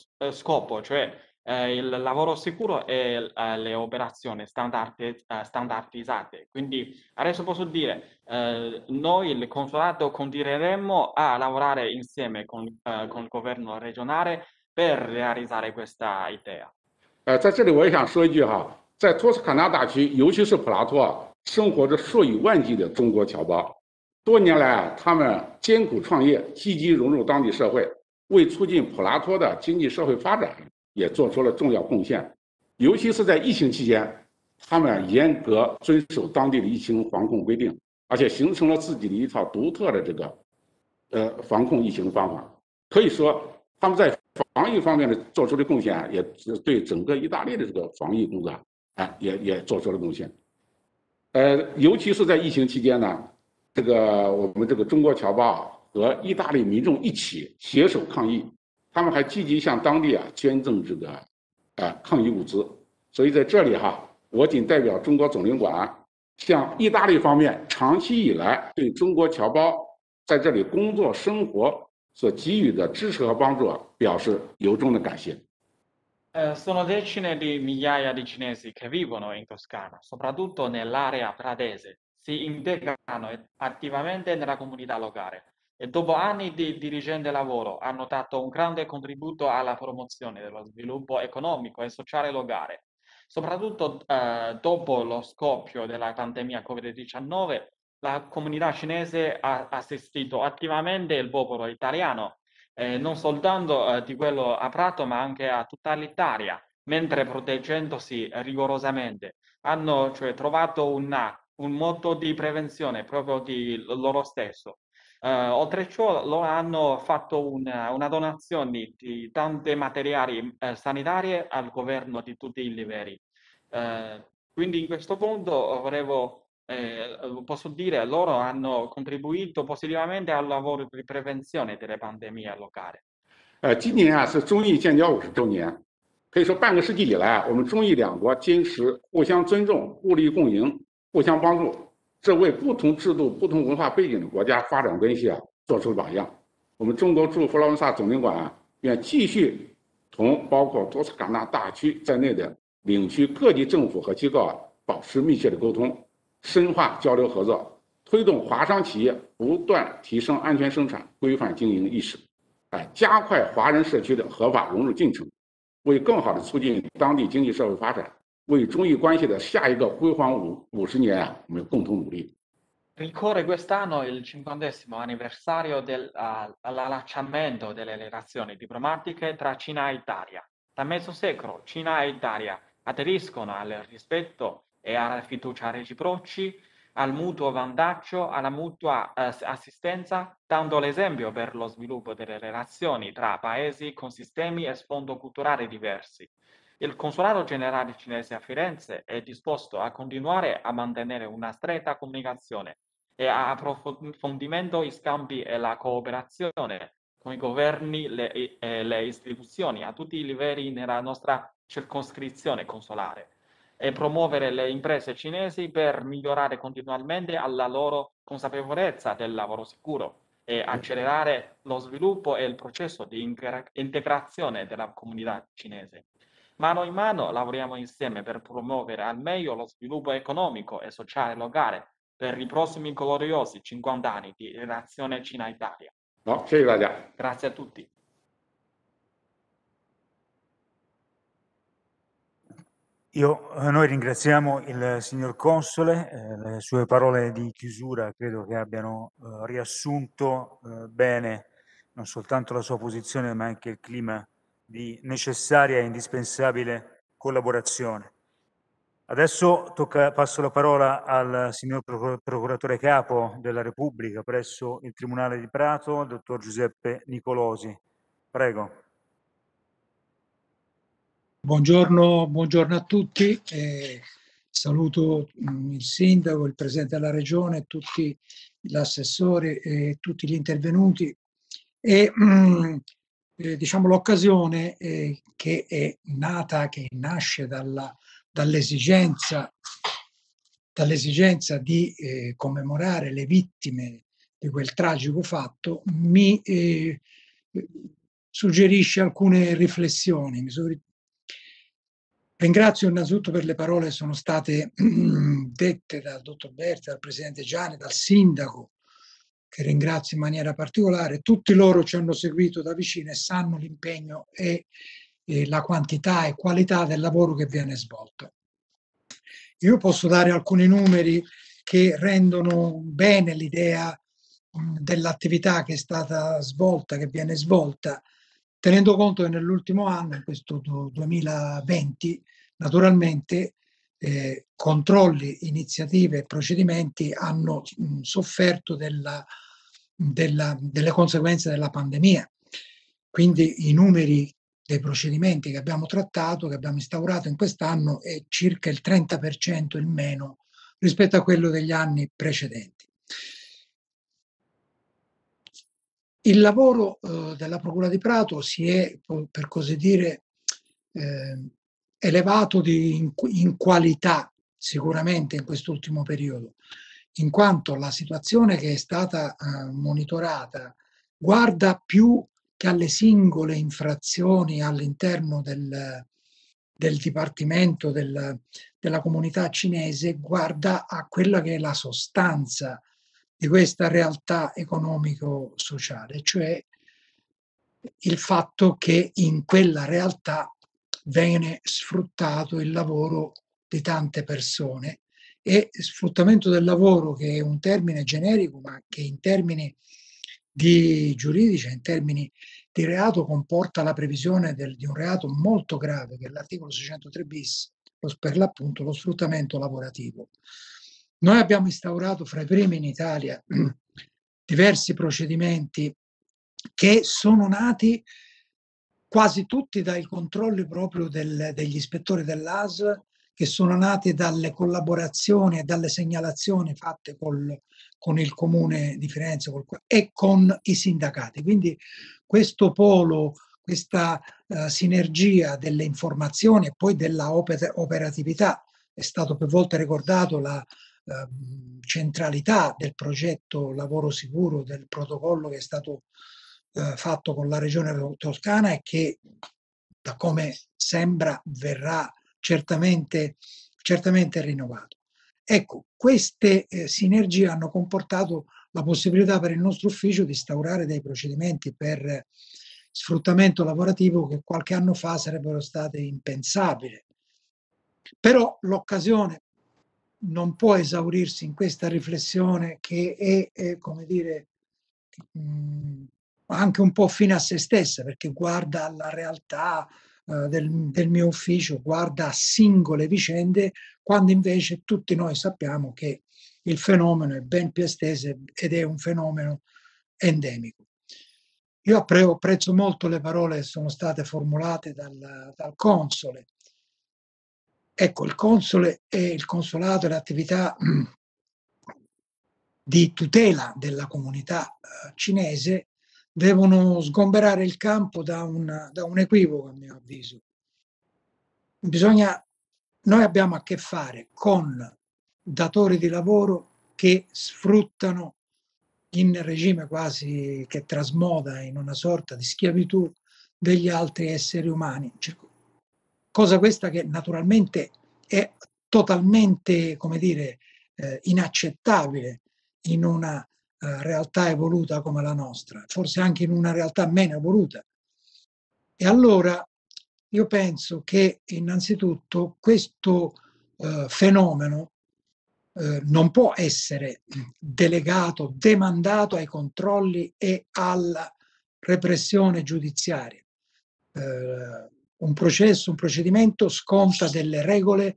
scopo, cioè eh, il lavoro sicuro e eh, le operazioni standard, eh, standardizzate. Quindi adesso posso dire, eh, noi, il Consolato, continueremo a lavorare insieme con, eh, con il governo regionale per realizzare questa idea. 呃，在这里我也想说一句哈，在托斯卡纳大区，尤其是普拉托，生活着数以万计的中国侨胞。多年来啊，他们艰苦创业，积极融入当地社会，为促进普拉托的经济社会发展也做出了重要贡献。尤其是在疫情期间，他们严格遵守当地的疫情防控规定，而且形成了自己的一套独特的这个呃防控疫情方法。可以说，他们在 防疫方面的做出的贡献，也对整个意大利的这个防疫工作，哎，也也做出了贡献。呃，尤其是在疫情期间呢，这个我们这个中国侨胞和意大利民众一起携手抗疫，他们还积极向当地啊捐赠这个呃抗疫物资。所以在这里哈， 我仅代表中国总领馆向意大利方面长期以来对中国侨胞在这里工作生活所给予的支持和帮助表示由衷的感谢。 Eh, sono decine di migliaia di cinesi che vivono in Toscana, soprattutto nell'area pradese, si integrano attivamente nella comunità locale e dopo anni di dirigente lavoro hanno dato un grande contributo alla promozione dello sviluppo economico e sociale locale. Soprattutto eh, dopo lo scoppio della pandemia Covid diciannove, la comunità cinese ha assistito attivamente il popolo italiano, eh, non soltanto eh, di quello a Prato, ma anche a tutta l'Italia, mentre proteggendosi rigorosamente. Hanno cioè trovato una, un modo di prevenzione proprio di loro stesso. Uh, oltre a ciò, loro hanno fatto una, una donazione di tante materiali eh, sanitarie al governo di tutti i livelli. Uh, quindi in questo punto volevo, eh, posso dire, loro hanno contribuito positivamente al lavoro di prevenzione delle pandemie locali. 呃，今年啊是中意建交五十周年，可以说半个世纪以来，我们中意两国坚持互相尊重、互利共赢、互相帮助。这为不同制度、不同文化背景的国家发展关系啊做出了榜样。我们中国驻佛罗伦萨总领馆啊，愿继续同包括托斯卡纳大区在内的领区各级政府和机构啊保持密切的沟通，深化交流合作，推动华商企业不断提升安全生产、规范经营意识，哎，加快华人社区的合法融入进程，为更好的促进当地经济社会发展。 为中意关系的下一个辉煌五五十年啊，我们共同努力。 Ricorre quest'anno il cinquantesimo anniversario dell'allacciamento delle relazioni diplomatiche tra Cina e Italia. Da mezzo secolo Cina e Italia aderiscono al rispetto e alla fiducia reciproci, al mutuo vantaggio, alla mutua eh, assistenza, dando l'esempio per lo sviluppo delle relazioni tra paesi con sistemi e sfondo culturali diversi. Il Consolato Generale Cinese a Firenze è disposto a continuare a mantenere una stretta comunicazione e a approfondimento i scambi e la cooperazione con i governi e le, le istituzioni a tutti i livelli nella nostra circoscrizione consolare e promuovere le imprese cinesi per migliorare continuamente alla loro consapevolezza del lavoro sicuro e accelerare lo sviluppo e il processo di integrazione della comunità cinese. Mano in mano lavoriamo insieme per promuovere al meglio lo sviluppo economico e sociale locale per i prossimi gloriosi cinquanta anni di relazione Cina-Italia. No, grazie. Grazie a tutti. Io, noi ringraziamo il signor Console, eh, le sue parole di chiusura credo che abbiano eh, riassunto eh, bene non soltanto la sua posizione ma anche il clima di necessaria e indispensabile collaborazione. Adesso tocca, passo la parola al signor Procuratore Capo della Repubblica presso il Tribunale di Prato, il dottor Giuseppe Nicolosi. Prego. Buongiorno, buongiorno a tutti. Eh, saluto mh, il Sindaco, il Presidente della Regione, tutti l'assessore e tutti gli intervenuti. E mh, eh, diciamo l'occasione eh, che è nata, che nasce dalla dall'esigenza dall'esigenza di eh, commemorare le vittime di quel tragico fatto, mi eh, suggerisce alcune riflessioni. Mi sugger... Ringrazio innanzitutto per le parole che sono state dette dal dottor Berti, dal Presidente Gianni, dal Sindaco, che ringrazio in maniera particolare. Tutti loro ci hanno seguito da vicino e sanno l'impegno e e la quantità e qualità del lavoro che viene svolto. Io posso dare alcuni numeri che rendono bene l'idea dell'attività che è stata svolta, che viene svolta, tenendo conto che nell'ultimo anno, in questo duemilaventi, naturalmente eh, controlli, iniziative e procedimenti hanno mh, sofferto della, della, delle conseguenze della pandemia. Quindi i numeri dei procedimenti che abbiamo trattato, che abbiamo instaurato in quest'anno, è circa il trenta per cento in meno rispetto a quello degli anni precedenti. Il lavoro eh, della Procura di Prato si è, per così dire, eh, elevato di, in, in qualità sicuramente in quest'ultimo periodo, in quanto la situazione che è stata uh, monitorata guarda più che alle singole infrazioni all'interno del, del dipartimento del, della comunità cinese, guarda a quella che è la sostanza di questa realtà economico-sociale, cioè il fatto che in quella realtà viene sfruttato il lavoro di tante persone, e sfruttamento del lavoro, che è un termine generico ma che in termini di giuridici, in termini di reato, comporta la previsione del, di un reato molto grave, che è l'articolo seicentotré bis, per l'appunto lo sfruttamento lavorativo. Noi abbiamo instaurato fra i primi in Italia diversi procedimenti che sono nati quasi tutti dai controlli proprio del, degli ispettori dell'A S L, che sono nati dalle collaborazioni e dalle segnalazioni fatte col, con il Comune di Firenze col, e con i sindacati. Quindi questo polo, questa uh, sinergia delle informazioni e poi della oper- operatività, è stato più volte ricordato la uh, centralità del progetto Lavoro Sicuro, del protocollo che è stato uh, fatto con la Regione Toscana e che, da come sembra, verrà certamente, certamente rinnovato. Ecco, queste eh, sinergie hanno comportato la possibilità per il nostro ufficio di instaurare dei procedimenti per sfruttamento lavorativo che qualche anno fa sarebbero state impensabili. Però l'occasione non può esaurirsi in questa riflessione, che è, è come dire, mh, anche un po' fine a se stessa, perché guarda alla realtà uh, del, del mio ufficio, guarda a singole vicende, quando invece tutti noi sappiamo che il fenomeno è ben più esteso ed è un fenomeno endemico. Io apprezzo molto le parole che sono state formulate dal, dal console. Ecco, il console e il consolato e l'attività di tutela della comunità uh, cinese devono sgomberare il campo da un, da un equivoco, a mio avviso. Bisogna, noi abbiamo a che fare con datori di lavoro che sfruttano in regime quasi che trasmoda in una sorta di schiavitù degli altri esseri umani. Cosa questa che naturalmente è totalmente, come dire, eh, inaccettabile in una uh, realtà evoluta come la nostra, forse anche in una realtà meno evoluta. E allora io penso che innanzitutto questo uh, fenomeno uh, non può essere delegato, demandato ai controlli e alla repressione giudiziaria. Uh, un processo, un procedimento sconta delle regole,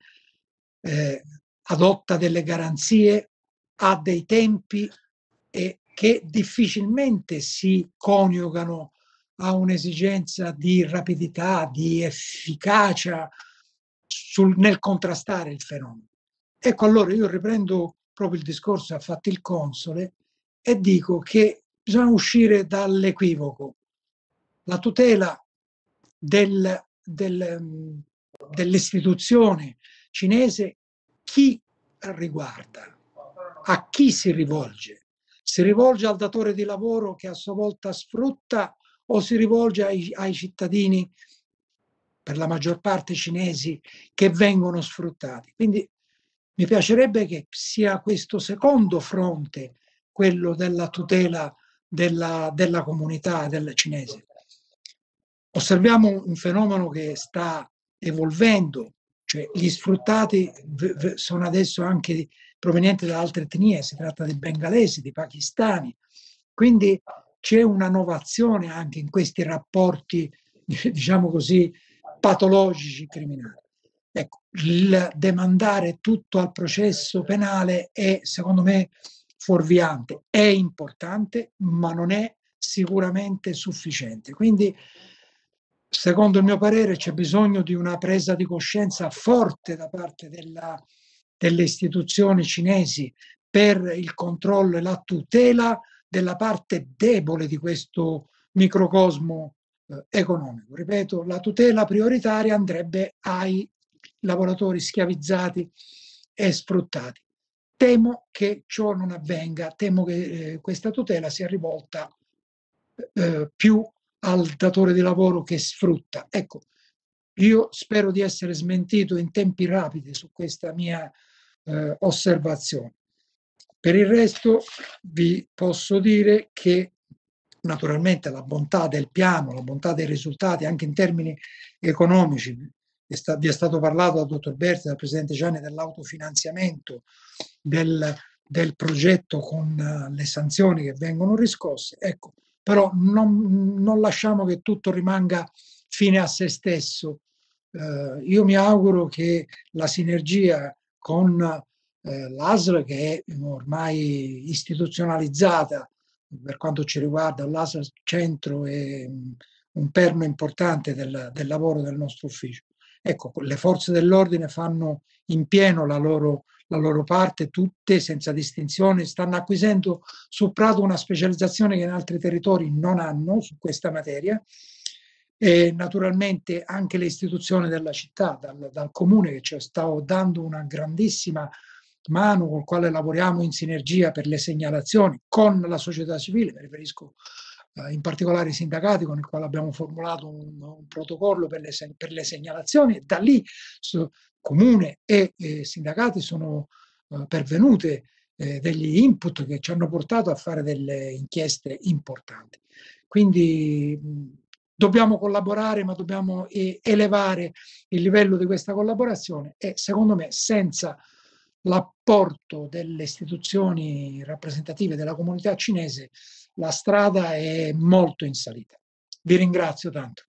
eh, adotta delle garanzie, ha dei tempi e che difficilmente si coniugano a un'esigenza di rapidità, di efficacia sul, nel contrastare il fenomeno. Ecco, allora io riprendo proprio il discorso che ha fatto il console e dico che bisogna uscire dall'equivoco. La tutela del, del, dell'istituzione cinese, chi riguarda? A chi si rivolge? Si rivolge al datore di lavoro che a sua volta sfrutta, o si rivolge ai, ai cittadini, per la maggior parte cinesi, che vengono sfruttati? Quindi mi piacerebbe che sia questo secondo fronte, quello della tutela della, della comunità del cinese. Osserviamo un fenomeno che sta evolvendo, cioè gli sfruttati sono adesso anche provenienti da altre etnie, si tratta di bengalesi, di pakistani, quindi c'è una novazione anche in questi rapporti, diciamo così, patologici criminali. Ecco, il demandare tutto al processo penale è, secondo me, fuorviante, è importante, ma non è sicuramente sufficiente. Quindi, secondo il mio parere, c'è bisogno di una presa di coscienza forte da parte della, delle istituzioni cinesi per il controllo e la tutela della parte debole di questo microcosmo eh, economico. Ripeto, la tutela prioritaria andrebbe ai lavoratori schiavizzati e sfruttati. Temo che ciò non avvenga, temo che eh, questa tutela sia rivolta eh, più al datore di lavoro che sfrutta. Ecco, io spero di essere smentito in tempi rapidi su questa mia eh, osservazione. Per il resto vi posso dire che naturalmente la bontà del piano, la bontà dei risultati anche in termini economici, è sta, vi è stato parlato dal dottor Berti, dal presidente Gianni, dell'autofinanziamento del, del progetto con uh, le sanzioni che vengono riscosse, ecco, però non, non lasciamo che tutto rimanga fine a se stesso. Uh, io mi auguro che la sinergia con eh, l'A S L, che è ormai istituzionalizzata per quanto ci riguarda, l'A S L centro è un perno importante del, del lavoro del nostro ufficio. Ecco, le forze dell'ordine fanno in pieno la loro, la loro parte, tutte senza distinzione, stanno acquisendo su Prato una specializzazione che in altri territori non hanno su questa materia. E naturalmente anche le istituzioni della città, dal, dal comune, che ci sta dando una grandissima mano, col quale lavoriamo in sinergia per le segnalazioni con la società civile, mi riferisco eh, in particolare ai sindacati, con il quale abbiamo formulato un, un protocollo per le, per le segnalazioni, e da lì su, comune e eh, sindacati sono eh, pervenute eh, degli input che ci hanno portato a fare delle inchieste importanti. Quindi mh, dobbiamo collaborare, ma dobbiamo eh, elevare il livello di questa collaborazione, e secondo me senza l'apporto delle istituzioni rappresentative della comunità cinese la strada è molto in salita. Vi ringrazio tanto.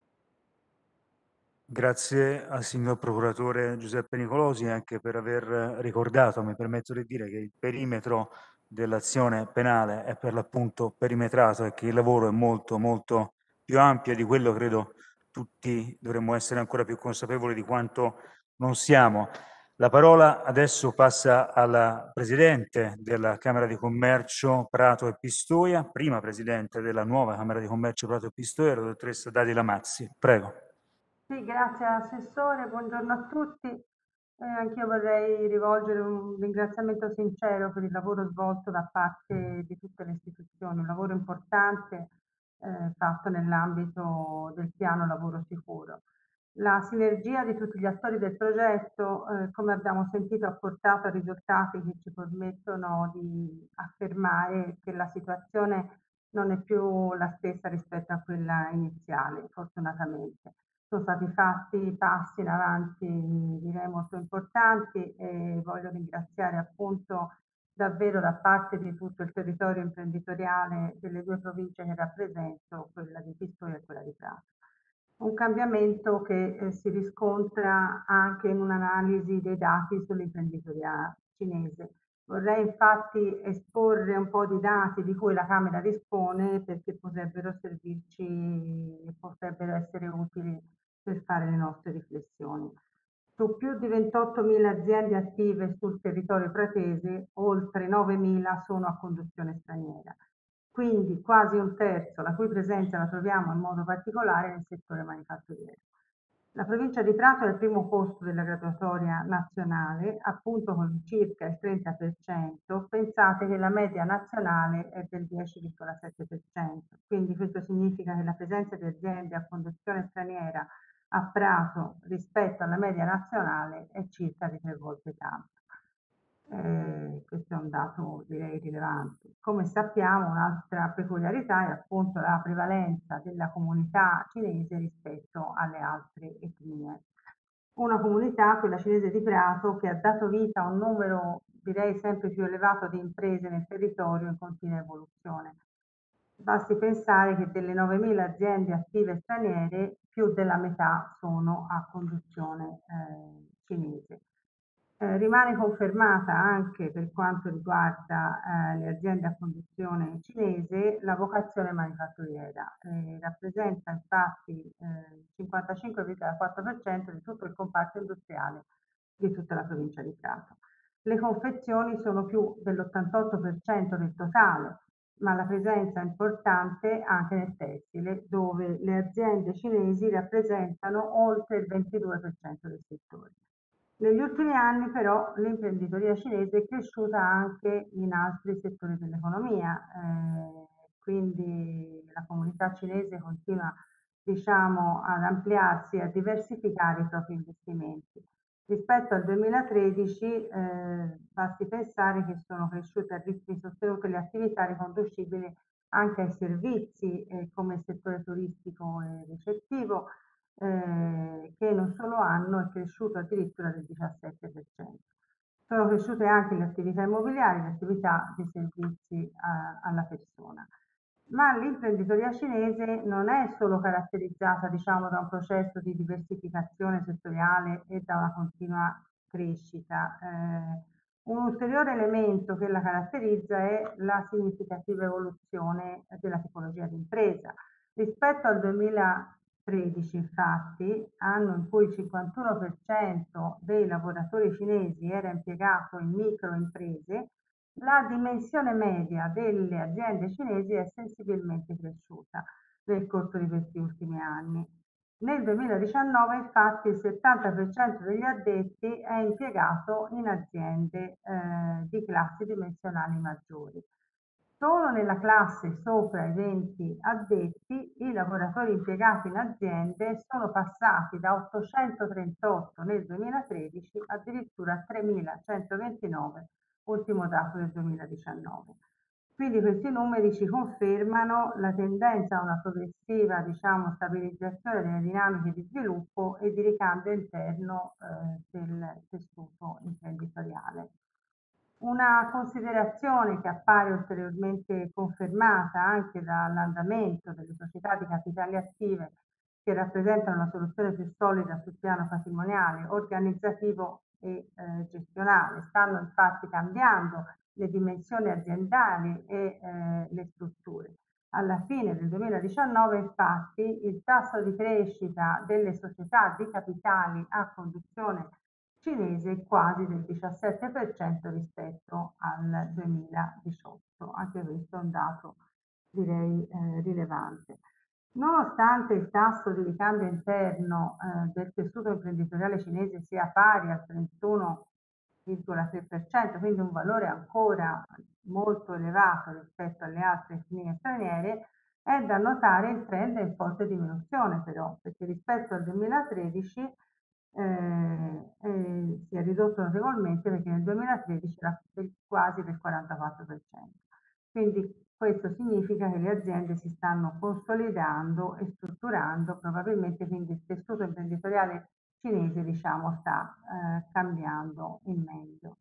Grazie al signor procuratore Giuseppe Nicolosi anche per aver ricordato, mi permetto di dire, che il perimetro dell'azione penale è per l'appunto perimetrato e che il lavoro è molto molto più ampio di quello, credo tutti dovremmo essere ancora più consapevoli di quanto non siamo. La parola adesso passa alla Presidente della Camera di Commercio Prato e Pistoia, prima Presidente della nuova Camera di Commercio Prato e Pistoia, la dottoressa Dalila Mazzi. Prego. Sì, grazie Assessore, buongiorno a tutti. Eh, anch'io vorrei rivolgere un ringraziamento sincero per il lavoro svolto da parte di tutte le istituzioni, un lavoro importante eh, fatto nell'ambito del piano lavoro sicuro. La sinergia di tutti gli attori del progetto, eh, come abbiamo sentito, ha portato a risultati che ci permettono di affermare che la situazione non è più la stessa rispetto a quella iniziale, fortunatamente. Sono stati fatti passi in avanti, direi, molto importanti, e voglio ringraziare appunto davvero da parte di tutto il territorio imprenditoriale delle due province che rappresento, quella di Pistoia e quella di Prato. Un cambiamento che eh, si riscontra anche in un'analisi dei dati sull'imprenditoria cinese. Vorrei infatti esporre un po' di dati di cui la Camera dispone, perché potrebbero servirci e potrebbero essere utili per fare le nostre riflessioni. Su più di ventottomila aziende attive sul territorio pratese, oltre novemila sono a conduzione straniera, quindi quasi un terzo, la cui presenza la troviamo in modo particolare nel settore manifatturiero. La provincia di Prato è al primo posto della graduatoria nazionale, appunto con circa il trenta per cento. Pensate che la media nazionale è del dieci virgola sette per cento, quindi questo significa che la presenza di aziende a conduzione straniera a Prato rispetto alla media nazionale è circa di tre volte tanto. Eh, questo è un dato, direi, rilevante. Come sappiamo, un'altra peculiarità è appunto la prevalenza della comunità cinese rispetto alle altre etnie. Una comunità, quella cinese di Prato, che ha dato vita a un numero, direi, sempre più elevato di imprese nel territorio in continua evoluzione. Basti pensare che delle novemila aziende attive straniere, più della metà sono a conduzione eh, cinese. Eh, rimane confermata anche per quanto riguarda eh, le aziende a conduzione cinese la vocazione manifatturiera. Eh, rappresenta infatti eh, il cinquantacinque virgola quattro per cento di tutto il comparto industriale di tutta la provincia di Prato. Le confezioni sono più dell'ottantotto per cento del totale, ma la presenza è importante anche nel tessile, dove le aziende cinesi rappresentano oltre il ventidue per cento del settore. Negli ultimi anni però l'imprenditoria cinese è cresciuta anche in altri settori dell'economia, eh, quindi la comunità cinese continua, diciamo, ad ampliarsi e a diversificare i propri investimenti. Rispetto al duemilatredici eh, basti pensare che sono cresciute a ritmi sostenuti le attività riconducibili anche ai servizi eh, come il settore turistico e ricettivo, eh, che in un solo anno è cresciuto addirittura del diciassette per cento. Sono cresciute anche le attività immobiliari, le attività di servizi a, alla persona. Ma l'imprenditoria cinese non è solo caratterizzata, diciamo, da un processo di diversificazione settoriale e da una continua crescita. Eh, un ulteriore elemento che la caratterizza è la significativa evoluzione della tipologia di impresa. Rispetto al duemilatredici, infatti, anno in cui il cinquantuno per cento dei lavoratori cinesi era impiegato in microimprese, la dimensione media delle aziende cinesi è sensibilmente cresciuta nel corso di questi ultimi anni. Nel duemiladiciannove, infatti, il settanta per cento degli addetti è impiegato in aziende eh, di classi dimensionali maggiori. Solo nella classe sopra i venti addetti i lavoratori impiegati in aziende sono passati da ottocentotrentotto nel duemilatredici addirittura a tremilacentoventinove, ultimo dato del duemiladiciannove. Quindi questi numeri ci confermano la tendenza a una progressiva, diciamo, stabilizzazione delle dinamiche di sviluppo e di ricambio interno eh, del tessuto imprenditoriale. Una considerazione che appare ulteriormente confermata anche dall'andamento delle società di capitali attive che rappresentano una soluzione più solida sul piano patrimoniale, organizzativo e eh, gestionale. Stanno infatti cambiando le dimensioni aziendali e eh, le strutture. Alla fine del duemiladiciannove, infatti, il tasso di crescita delle società di capitali a conduzione cinese quasi del diciassette per cento rispetto al duemiladiciotto. Anche questo è un dato, direi, eh, rilevante. Nonostante il tasso di ricambio interno eh, del tessuto imprenditoriale cinese sia pari al trentuno virgola tre per cento, quindi un valore ancora molto elevato rispetto alle altre etnie straniere, è da notare il trend in forte diminuzione però, perché rispetto al duemilatredici eh, eh, si è ridotto notevolmente, perché nel duemilatredici era del, quasi del quarantaquattro per cento. Quindi questo significa che le aziende si stanno consolidando e strutturando, probabilmente quindi il tessuto imprenditoriale cinese, diciamo, sta eh, cambiando in meglio.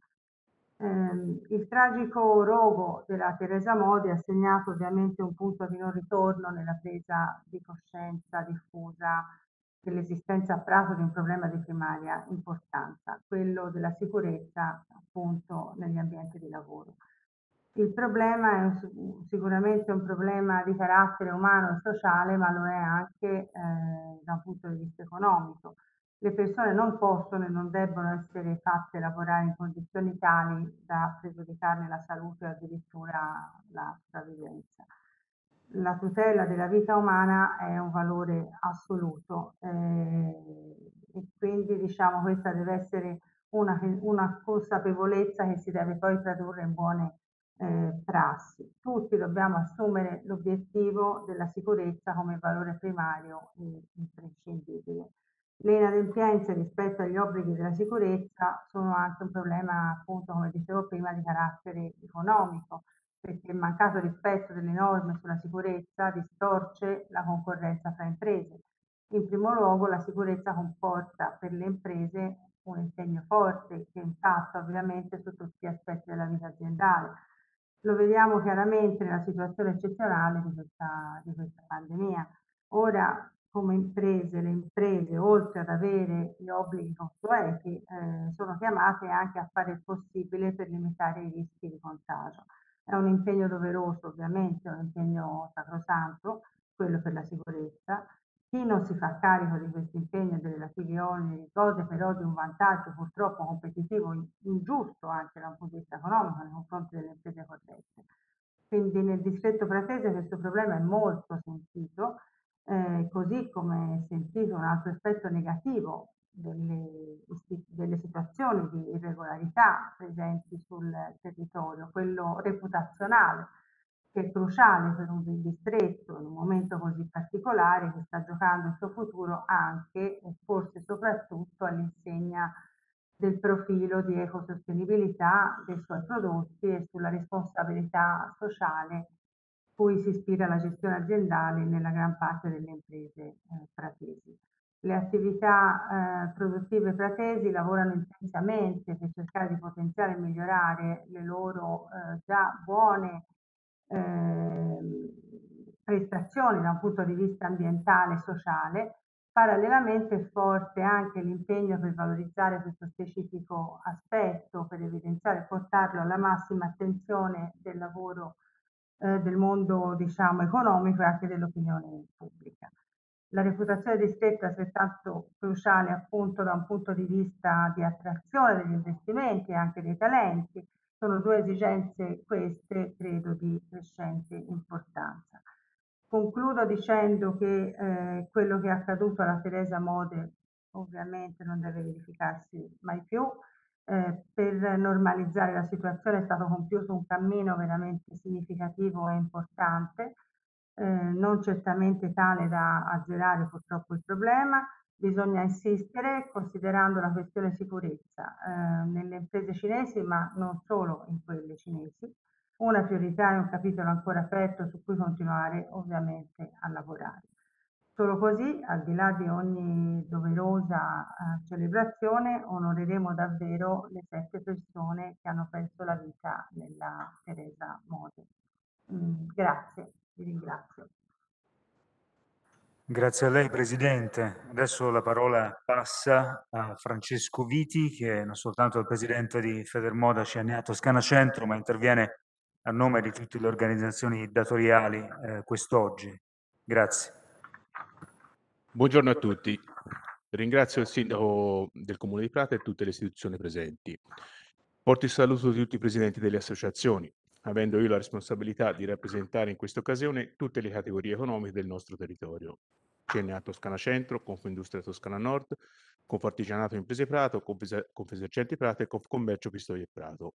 Eh, il tragico rogo della Teresa Modi ha segnato ovviamente un punto di non ritorno nella presa di coscienza diffusa dell'esistenza a Prato di un problema di primaria importanza, quello della sicurezza appunto negli ambienti di lavoro. Il problema è un, sicuramente un problema di carattere umano e sociale, ma lo è anche eh, da un punto di vista economico. Le persone non possono e non debbono essere fatte lavorare in condizioni tali da pregiudicarne la salute o addirittura la sopravvivenza. La tutela della vita umana è un valore assoluto eh, e quindi, diciamo, questa deve essere una, una consapevolezza che si deve poi tradurre in buone eh, prassi. Tutti dobbiamo assumere l'obiettivo della sicurezza come valore primario e imprescindibile. Le inadempienze rispetto agli obblighi della sicurezza sono anche un problema, appunto, come dicevo prima, di carattere economico, perché il mancato rispetto delle norme sulla sicurezza distorce la concorrenza fra imprese. In primo luogo, la sicurezza comporta per le imprese un impegno forte che impatta ovviamente su tutti gli aspetti della vita aziendale. Lo vediamo chiaramente nella situazione eccezionale di questa, di questa pandemia. Ora, come imprese, le imprese, oltre ad avere gli obblighi consueti, eh, sono chiamate anche a fare il possibile per limitare i rischi di contagio. È un impegno doveroso, ovviamente, è un impegno sacrosanto, quello per la sicurezza. Chi non si fa carico di questo impegno e dei relativi oneri gode però di un vantaggio purtroppo competitivo ingiusto anche da un punto di vista economico nei confronti delle imprese corrette. Quindi nel distretto pratese questo problema è molto sentito, eh, così come è sentito un altro aspetto negativo delle, delle situazioni di irregolarità presenti sul territorio, quello reputazionale, che è cruciale per un distretto in un momento così particolare che sta giocando il suo futuro anche e forse soprattutto all'insegna del profilo di ecosostenibilità dei suoi prodotti e sulla responsabilità sociale cui si ispira la gestione aziendale nella gran parte delle imprese eh, pratesi. Le attività eh, produttive pratesi lavorano intensamente per cercare di potenziare e migliorare le loro eh, già buone eh, prestazioni da un punto di vista ambientale e sociale. Parallelamente è forte anche l'impegno per valorizzare questo specifico aspetto, per evidenziare e portarlo alla massima attenzione del lavoro eh, del mondo, diciamo, economico e anche dell'opinione pubblica. La reputazione di distretto è altrettanto cruciale appunto da un punto di vista di attrazione degli investimenti e anche dei talenti. Sono due esigenze queste, credo, di crescente importanza. Concludo dicendo che eh, quello che è accaduto alla Teresa Mode ovviamente non deve verificarsi mai più. Eh, per normalizzare la situazione è stato compiuto un cammino veramente significativo e importante, eh, non certamente tale da azzerare purtroppo il problema. Bisogna insistere considerando la questione sicurezza eh, nelle imprese cinesi, ma non solo in quelle cinesi. Una priorità e un capitolo ancora aperto su cui continuare ovviamente a lavorare. Solo così, al di là di ogni doverosa eh, celebrazione, onoreremo davvero le sette persone che hanno perso la vita nella Teresa Mode. Mm, grazie, vi ringrazio. Grazie a lei Presidente. Adesso la parola passa a Francesco Viti, che non soltanto è il Presidente di Federmoda C N A Toscana Centro, ma interviene a nome di tutte le organizzazioni datoriali eh, quest'oggi. Grazie. Buongiorno a tutti. Ringrazio il Sindaco del Comune di Prato e tutte le istituzioni presenti. Porto il saluto di tutti i presidenti delle associazioni, avendo io la responsabilità di rappresentare in questa occasione tutte le categorie economiche del nostro territorio. C N A Toscana Centro, Confindustria Toscana Nord, Confartigianato Imprese Prato, Confesercenti Prato e Confcommercio Pistoia e Prato.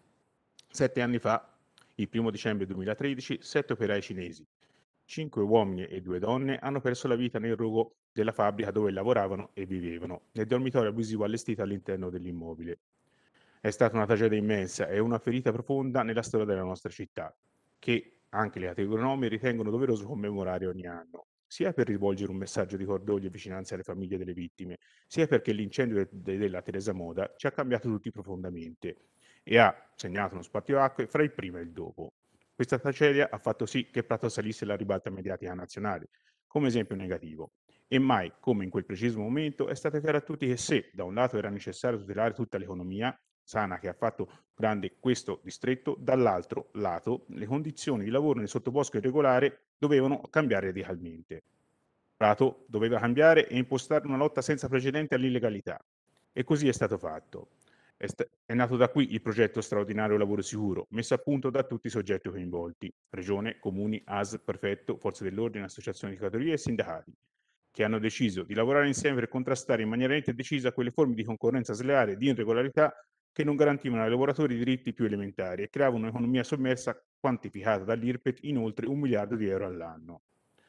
Sette anni fa, il primo dicembre duemilatredici, sette operai cinesi, cinque uomini e due donne, hanno perso la vita nel rogo della fabbrica dove lavoravano e vivevano, nel dormitorio abusivo allestito all'interno dell'immobile. È stata una tragedia immensa e una ferita profonda nella storia della nostra città, che anche le categorie economiche ritengono doveroso commemorare ogni anno, sia per rivolgere un messaggio di cordoglio e vicinanza alle famiglie delle vittime, sia perché l'incendio de- della Teresa Moda ci ha cambiato tutti profondamente e ha segnato uno spartiacque fra il prima e il dopo. Questa tragedia ha fatto sì che Prato salisse alla ribalta mediatica nazionale, come esempio negativo, e mai, come in quel preciso momento, è stato chiaro a tutti che se da un lato era necessario tutelare tutta l'economia sana che ha fatto grande questo distretto, dall'altro lato le condizioni di lavoro nel sottobosco irregolare dovevano cambiare radicalmente. Prato doveva cambiare e impostare una lotta senza precedenti all'illegalità, e così è stato fatto. È, sta- è nato da qui il progetto straordinario Lavoro Sicuro, messo a punto da tutti i soggetti coinvolti, Regione, Comuni, A S, Prefetto, Forze dell'Ordine, associazioni di categoria e sindacati, che hanno deciso di lavorare insieme per contrastare in maniera netta e decisa quelle forme di concorrenza sleale e di irregolarità che non garantivano ai lavoratori i diritti più elementari e creavano un'economia sommersa quantificata dall'I R P E T in oltre un miliardo di euro all'anno.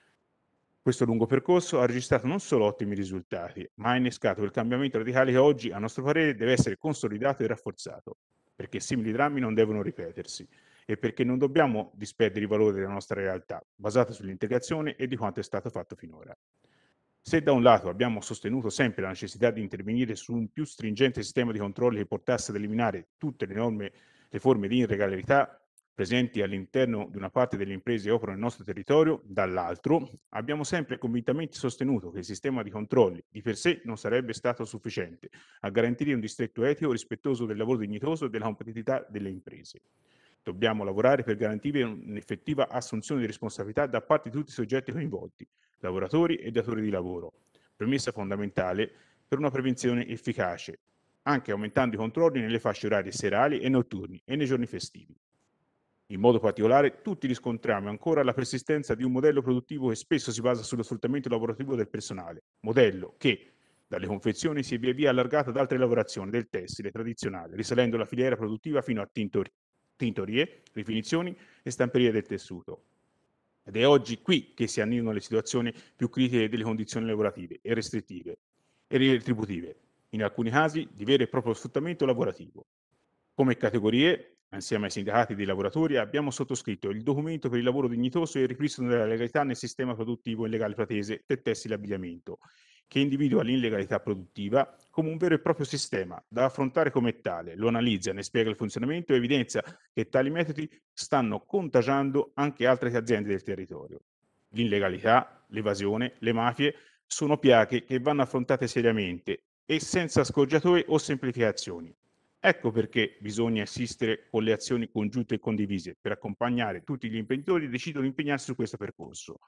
Questo lungo percorso ha registrato non solo ottimi risultati, ma ha innescato quel cambiamento radicale che oggi, a nostro parere, deve essere consolidato e rafforzato, perché simili drammi non devono ripetersi e perché non dobbiamo disperdere i valori della nostra realtà, basata sull'integrazione e di quanto è stato fatto finora. Se da un lato abbiamo sostenuto sempre la necessità di intervenire su un più stringente sistema di controlli che portasse ad eliminare tutte le norme, le forme di irregolarità presenti all'interno di una parte delle imprese che operano nel nostro territorio, dall'altro abbiamo sempre convintamente sostenuto che il sistema di controlli di per sé non sarebbe stato sufficiente a garantire un distretto etico rispettoso del lavoro dignitoso e della competitività delle imprese. Dobbiamo lavorare per garantire un'effettiva assunzione di responsabilità da parte di tutti i soggetti coinvolti, lavoratori e datori di lavoro, premessa fondamentale per una prevenzione efficace, anche aumentando i controlli nelle fasce orarie serali e notturni e nei giorni festivi. In modo particolare, tutti riscontriamo ancora la persistenza di un modello produttivo che spesso si basa sullo sfruttamento lavorativo del personale, modello che dalle confezioni si è via via allargato ad altre lavorazioni del tessile tradizionale, risalendo la filiera produttiva fino a tintori- tintorie, rifinizioni e stamperie del tessuto. Ed è oggi qui che si annidano le situazioni più critiche delle condizioni lavorative e restrittive e retributive, in alcuni casi di vero e proprio sfruttamento lavorativo. Come categorie, insieme ai sindacati dei lavoratori, abbiamo sottoscritto il documento per il lavoro dignitoso e il ripristino della legalità nel sistema produttivo illegale pratese del tessile e abbigliamento, che individua l'illegalità produttiva come un vero e proprio sistema da affrontare come tale, lo analizza, ne spiega il funzionamento e evidenzia che tali metodi stanno contagiando anche altre aziende del territorio. L'illegalità, l'evasione, le mafie sono piaghe che vanno affrontate seriamente e senza scorciatoie o semplificazioni. Ecco perché bisogna assistere con le azioni congiunte e condivise per accompagnare tutti gli imprenditori che decidono di impegnarsi su questo percorso.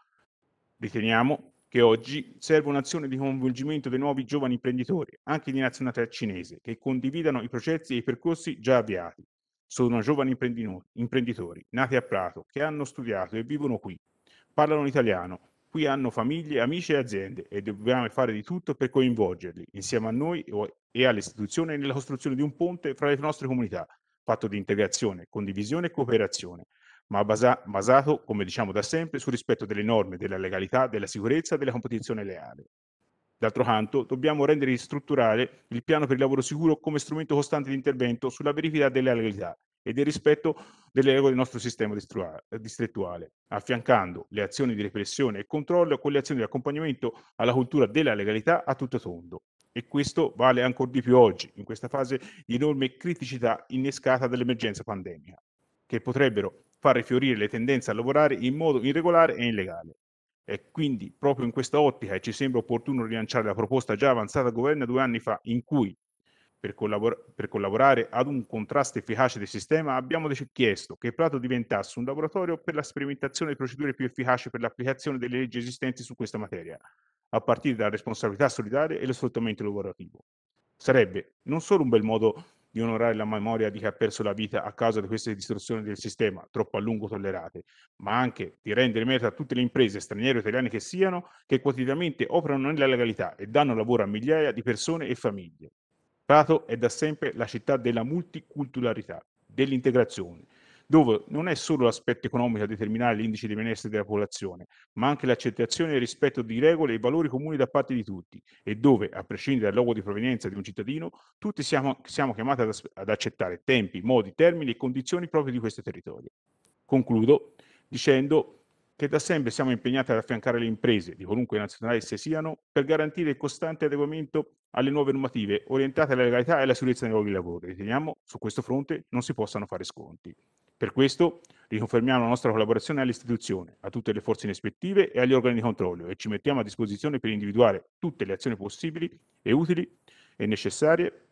Riteniamo che oggi serve un'azione di coinvolgimento dei nuovi giovani imprenditori, anche di nazionalità cinese, che condividano i processi e i percorsi già avviati. Sono giovani imprenditori, nati a Prato, che hanno studiato e vivono qui. Parlano italiano, qui hanno famiglie, amici e aziende e dobbiamo fare di tutto per coinvolgerli, insieme a noi e alle istituzioni, nella costruzione di un ponte fra le nostre comunità, fatto di integrazione, condivisione e cooperazione, ma basa- basato, come diciamo da sempre, sul rispetto delle norme, della legalità, della sicurezza e della competizione leale. D'altro canto, dobbiamo rendere strutturale il piano per il lavoro sicuro come strumento costante di intervento sulla verifica della legalità e del rispetto delle regole del nostro sistema distrettuale, affiancando le azioni di repressione e controllo con le azioni di accompagnamento alla cultura della legalità a tutto tondo. E questo vale ancora di più oggi, in questa fase di enorme criticità innescata dall'emergenza pandemica, che potrebbero far rifiorire le tendenze a lavorare in modo irregolare e illegale. È quindi proprio in questa ottica che ci sembra opportuno rilanciare la proposta già avanzata al governo due anni fa, in cui, per, collabor- per collaborare ad un contrasto efficace del sistema, abbiamo chiesto che Prato diventasse un laboratorio per la sperimentazione di procedure più efficaci per l'applicazione delle leggi esistenti su questa materia, a partire dalla responsabilità solidale e lo sfruttamento lavorativo. Sarebbe non solo un bel modo di onorare la memoria di chi ha perso la vita a causa di queste distorsioni del sistema troppo a lungo tollerate, ma anche di rendere merito a tutte le imprese, straniere o italiane che siano, che quotidianamente operano nella legalità e danno lavoro a migliaia di persone e famiglie. Prato è da sempre la città della multiculturalità, dell'integrazione, dove non è solo l'aspetto economico a determinare l'indice di benessere della popolazione, ma anche l'accettazione e il rispetto di regole e valori comuni da parte di tutti, e dove, a prescindere dal luogo di provenienza di un cittadino, tutti siamo, siamo chiamati ad, ad accettare tempi, modi, termini e condizioni propri di questo territorio. Concludo dicendo che da sempre siamo impegnati ad affiancare le imprese, di qualunque nazionalità esse siano, per garantire il costante adeguamento alle nuove normative orientate alla legalità e alla sicurezza nei luoghi di lavoro. Riteniamo su questo fronte non si possano fare sconti. Per questo riconfermiamo la nostra collaborazione alle istituzioni, a tutte le forze ispettive e agli organi di controllo e ci mettiamo a disposizione per individuare tutte le azioni possibili e utili e necessarie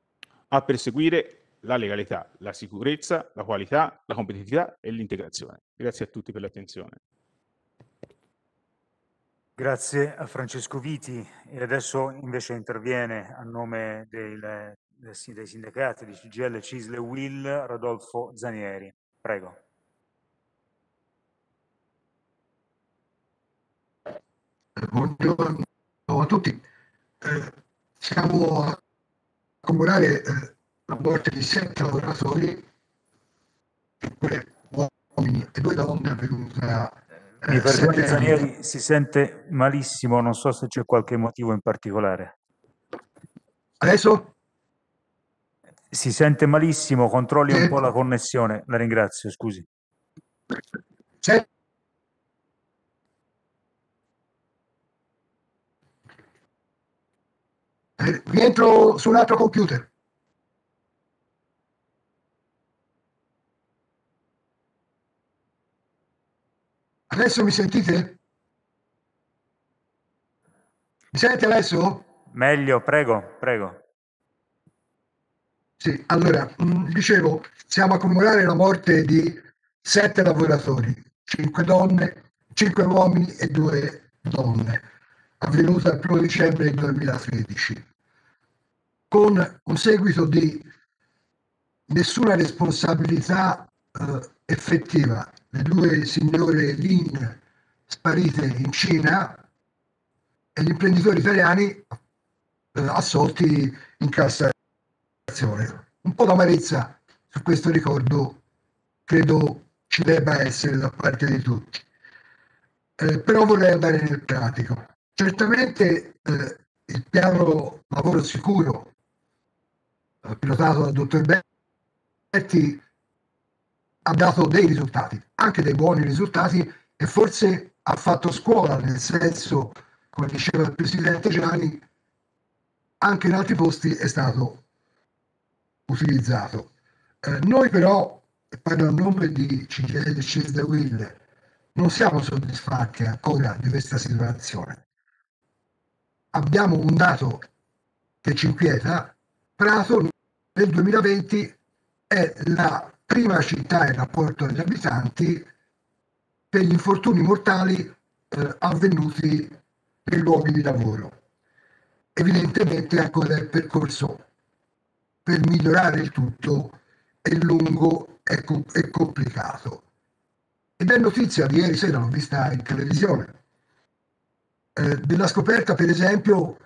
a perseguire la legalità, la sicurezza, la qualità, la competitività e l'integrazione. Grazie a tutti per l'attenzione. Grazie a Francesco Viti e adesso invece interviene a nome del, dei sindacati di C G I L, C I S L e U I L Rodolfo Zanieri. Prego. Buongiorno a tutti. Eh, siamo a commemorare eh, la morte di sette lavoratori, due uomini e due donne avvenuta. Eh, Mi perdoni Zanieri, si sente malissimo, non so se c'è qualche motivo in particolare. Adesso? Si sente malissimo, controlli un po' la connessione. La ringrazio, scusi. C'è? Eh, rientro su un altro computer. Adesso mi sentite? Mi sente adesso? Meglio, prego, prego. Sì, allora, mh, dicevo, siamo a commemorare la morte di sette lavoratori, cinque donne, cinque uomini e due donne, avvenuta il primo dicembre duemilatredici, con un seguito di nessuna responsabilità eh, effettiva, le due signore Lin sparite in Cina e gli imprenditori italiani eh, assolti in Cassazione. Un po' d'amarezza su questo ricordo credo ci debba essere da parte di tutti. Eh, però vorrei andare nel pratico. Certamente eh, il piano lavoro sicuro eh, pilotato dal dottor Berti ha dato dei risultati, anche dei buoni risultati, e forse ha fatto scuola, nel senso, come diceva il Presidente Gianni, anche in altri posti è stato utilizzato. Eh, noi però, e parlo a nome di C G I L e C I S D Will, non siamo soddisfatti ancora di questa situazione. Abbiamo un dato che ci inquieta: Prato nel duemilaventi è la prima città in rapporto agli abitanti per gli infortuni mortali eh, avvenuti nei luoghi di lavoro. Evidentemente ancora il percorso per migliorare il tutto è lungo e com- complicato. Ed è notizia di ieri sera, l'ho vista in televisione, eh, della scoperta, per esempio,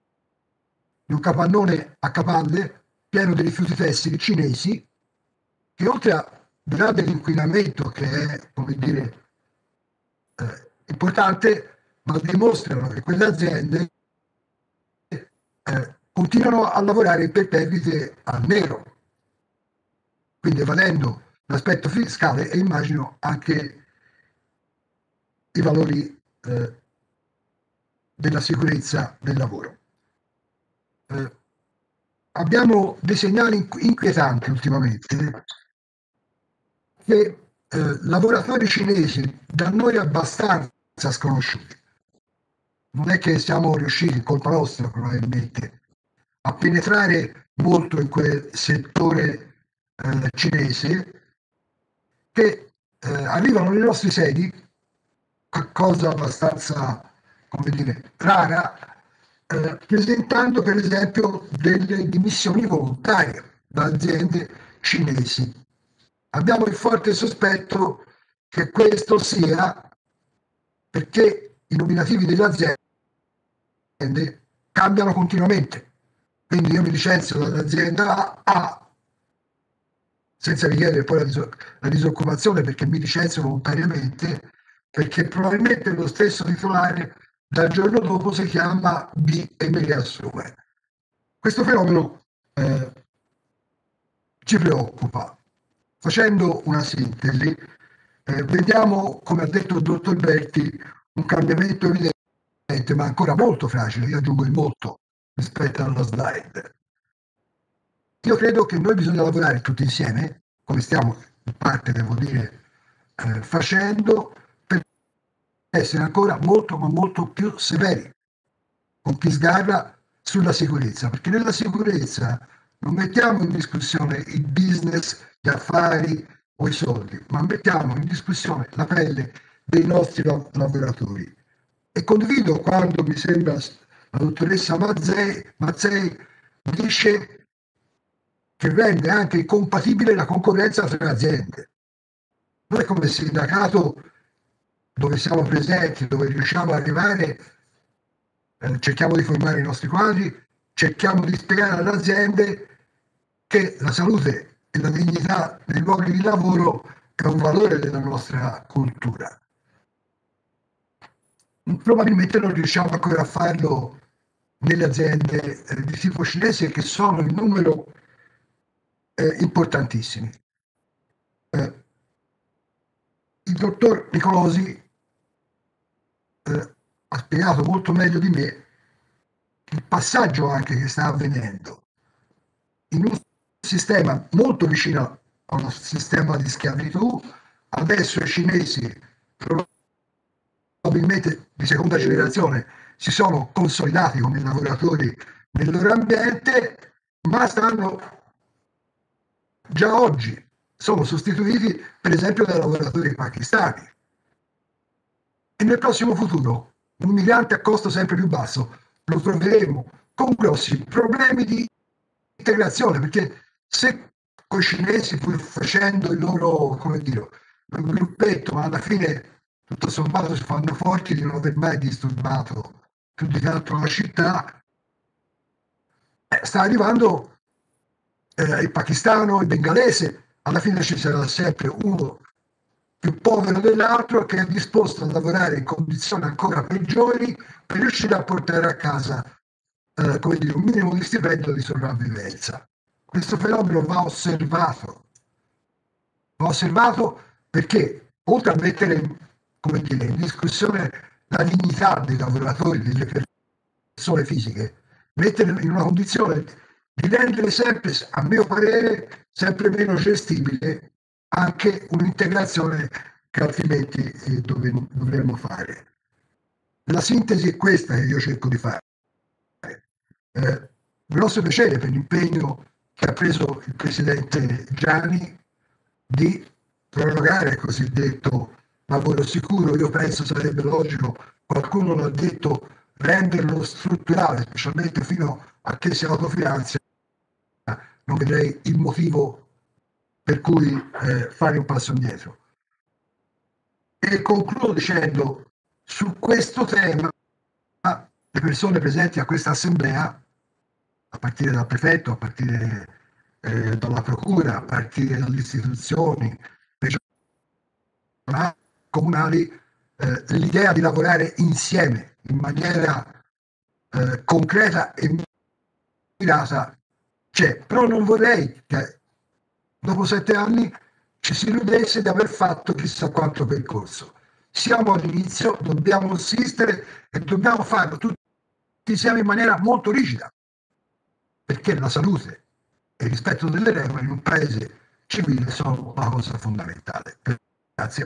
di un capannone a capalle pieno di rifiuti tessili cinesi, che oltre a là dell'inquinamento, che è, come dire, eh, importante, ma dimostrano che quelle aziende eh, continuano a lavorare per perdite al nero, quindi evadendo l'aspetto fiscale e immagino anche i valori eh, della sicurezza del lavoro. Eh, abbiamo dei segnali inquietanti ultimamente che eh, lavoratori cinesi da noi abbastanza sconosciuti, non è che siamo riusciti, colpa nostra probabilmente, a penetrare molto in quel settore eh, cinese, che eh, arrivano nei nostri sedi, cosa abbastanza, come dire, rara, eh, presentando per esempio delle dimissioni volontarie da aziende cinesi. Abbiamo il forte sospetto che questo sia perché i nominativi delle aziende cambiano continuamente. Quindi io mi licenzio dall'azienda A, A senza richiedere poi la, dis- la disoccupazione perché mi licenzio volontariamente, perché probabilmente lo stesso titolare dal giorno dopo si chiama B e me li assume. Questo fenomeno eh, ci preoccupa. Facendo una sintesi, eh, vediamo, come ha detto il dottor Berti, un cambiamento evidente, ma ancora molto fragile, io aggiungo il molto rispetto alla slide. Io credo che noi bisogna lavorare tutti insieme, come stiamo in parte, devo dire, eh, facendo, per essere ancora molto, ma molto più severi con chi sgarra sulla sicurezza, perché nella sicurezza non mettiamo in discussione il business, gli affari o i soldi, ma mettiamo in discussione la pelle dei nostri lavoratori. E condivido quando mi sembra la dottoressa Mazzei, Mazzei dice che rende anche incompatibile la concorrenza tra le aziende. Noi come sindacato, dove siamo presenti, dove riusciamo ad arrivare, eh, cerchiamo di formare i nostri quadri, cerchiamo di spiegare alle aziende che la salute e la dignità nei luoghi di lavoro è un valore della nostra cultura. Probabilmente non riusciamo ancora a farlo nelle aziende eh, di tipo cinese, che sono in numero eh, importantissimi. Eh, il dottor Nicolosi eh, ha spiegato molto meglio di me il passaggio anche che sta avvenendo in un sistema molto vicino a uno sistema di schiavitù. Adesso i cinesi, probabilmente di seconda generazione, si sono consolidati come lavoratori nel loro ambiente, ma stanno già oggi, sono sostituiti per esempio dai lavoratori pakistani. E nel prossimo futuro un migrante a costo sempre più basso lo troveremo con grossi problemi di integrazione, perché se con i cinesi, pur facendo il loro, come dire, un gruppetto, ma alla fine tutto sommato si fanno forti di non aver mai disturbato più di tanto la città. Eh, sta arrivando eh, il pakistano, il bengalese, alla fine ci sarà sempre uno più povero dell'altro che è disposto a lavorare in condizioni ancora peggiori per riuscire a portare a casa eh, come dire, un minimo di stipendio di sopravvivenza. Questo fenomeno va osservato, va osservato perché oltre a mettere, come dire, in discussione la dignità dei lavoratori, delle persone fisiche, mettere in una condizione di rendere sempre, a mio parere, sempre meno gestibile anche un'integrazione che altrimenti eh, dove, dovremmo fare. La sintesi è questa che io cerco di fare. Eh, grosso piacere per l'impegno che ha preso il presidente Gianni di prorogare il cosiddetto lavoro sicuro. Io penso sarebbe logico, qualcuno l'ha detto, renderlo strutturale, specialmente fino a che si autofinanzia. Non vedrei il motivo per cui eh, fare un passo indietro. E concludo dicendo, su questo tema, le persone presenti a questa assemblea, a partire dal prefetto, a partire eh, dalla procura, a partire dalle istituzioni regionali, comunali, eh, l'idea di lavorare insieme in maniera eh, concreta e mirata c'è. Però non vorrei che dopo sette anni ci si illudesse di aver fatto chissà quanto percorso. Siamo all'inizio, dobbiamo insistere e dobbiamo farlo tutti insieme in maniera molto rigida, perché la salute e il rispetto delle regole in un paese civile sono una cosa fondamentale. Grazie.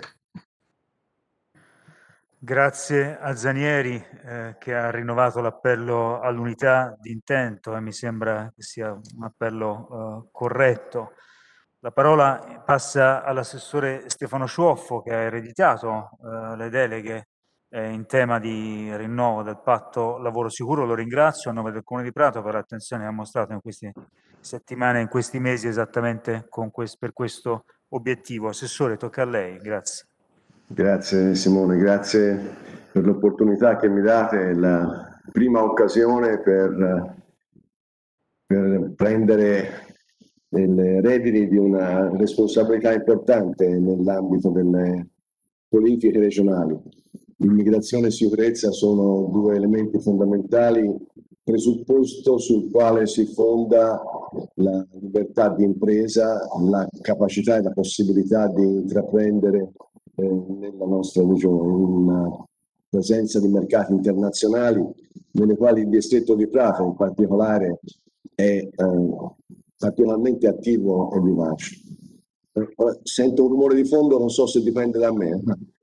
Grazie a Zanieri eh, che ha rinnovato l'appello all'unità di intento e mi sembra che sia un appello eh, corretto. La parola passa all'assessore Stefano Ciuoffo che ha ereditato eh, le deleghe eh, in tema di rinnovo del patto lavoro sicuro. Lo ringrazio a nome del Comune di Prato per l'attenzione che ha mostrato in queste settimane, in questi mesi esattamente con questo, per questo obiettivo. Assessore, tocca a lei. Grazie. Grazie Simone, grazie per l'opportunità che mi date, la prima occasione per, per prendere le redini di una responsabilità importante nell'ambito delle politiche regionali. Immigrazione e sicurezza sono due elementi fondamentali, presupposto sul quale si fonda la libertà di impresa, la capacità e la possibilità di intraprendere Eh, nella nostra regione, una presenza di mercati internazionali nelle quali il distretto di Prato in particolare è eh, particolarmente attivo e vivace. Eh, sento un rumore di fondo, non so se dipende da me.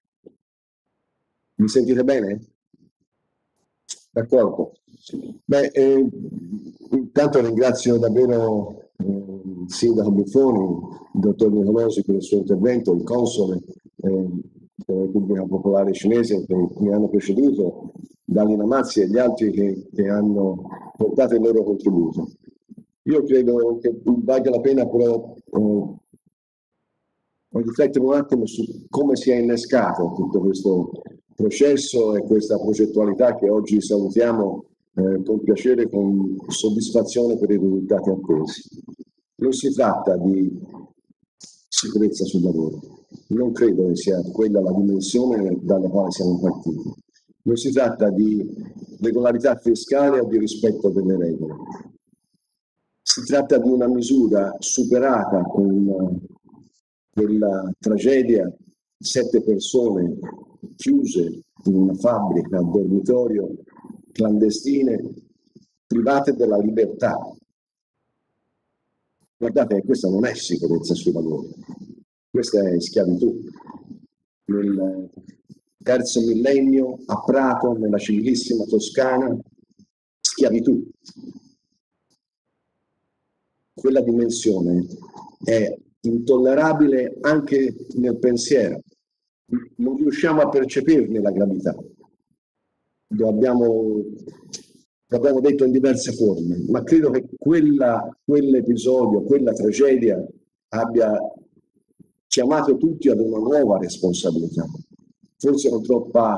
Mi sentite bene? D'accordo. Beh, eh, intanto ringrazio davvero eh, il sindaco Buffoni, il dottor Nicolosi per il suo intervento, il console eh, della Repubblica Popolare Cinese che mi hanno preceduto, Dalina Mazzi e gli altri che, che hanno portato il loro contributo. Io credo che valga la pena però eh, riflettere un attimo su come si è innescato tutto questo processo e questa progettualità che oggi salutiamo eh, con piacere e con soddisfazione per i risultati attesi. Non si tratta di sicurezza sul lavoro, non credo che sia quella la dimensione dalla quale siamo partiti. Non si tratta di regolarità fiscale o di rispetto delle regole. Si tratta di una misura superata con quella tragedia, sette persone chiuse in una fabbrica a dormitorio, clandestine, private della libertà. Guardate che questa non è sicurezza sul lavoro, questa è schiavitù. Nel terzo millennio a Prato, nella civilissima Toscana, schiavitù. Quella dimensione è intollerabile anche nel pensiero. Non riusciamo a percepirne la gravità. Lo abbiamo, lo abbiamo detto in diverse forme, ma credo che quella, quell'episodio, quella tragedia abbia chiamato tutti ad una nuova responsabilità. Forse con troppa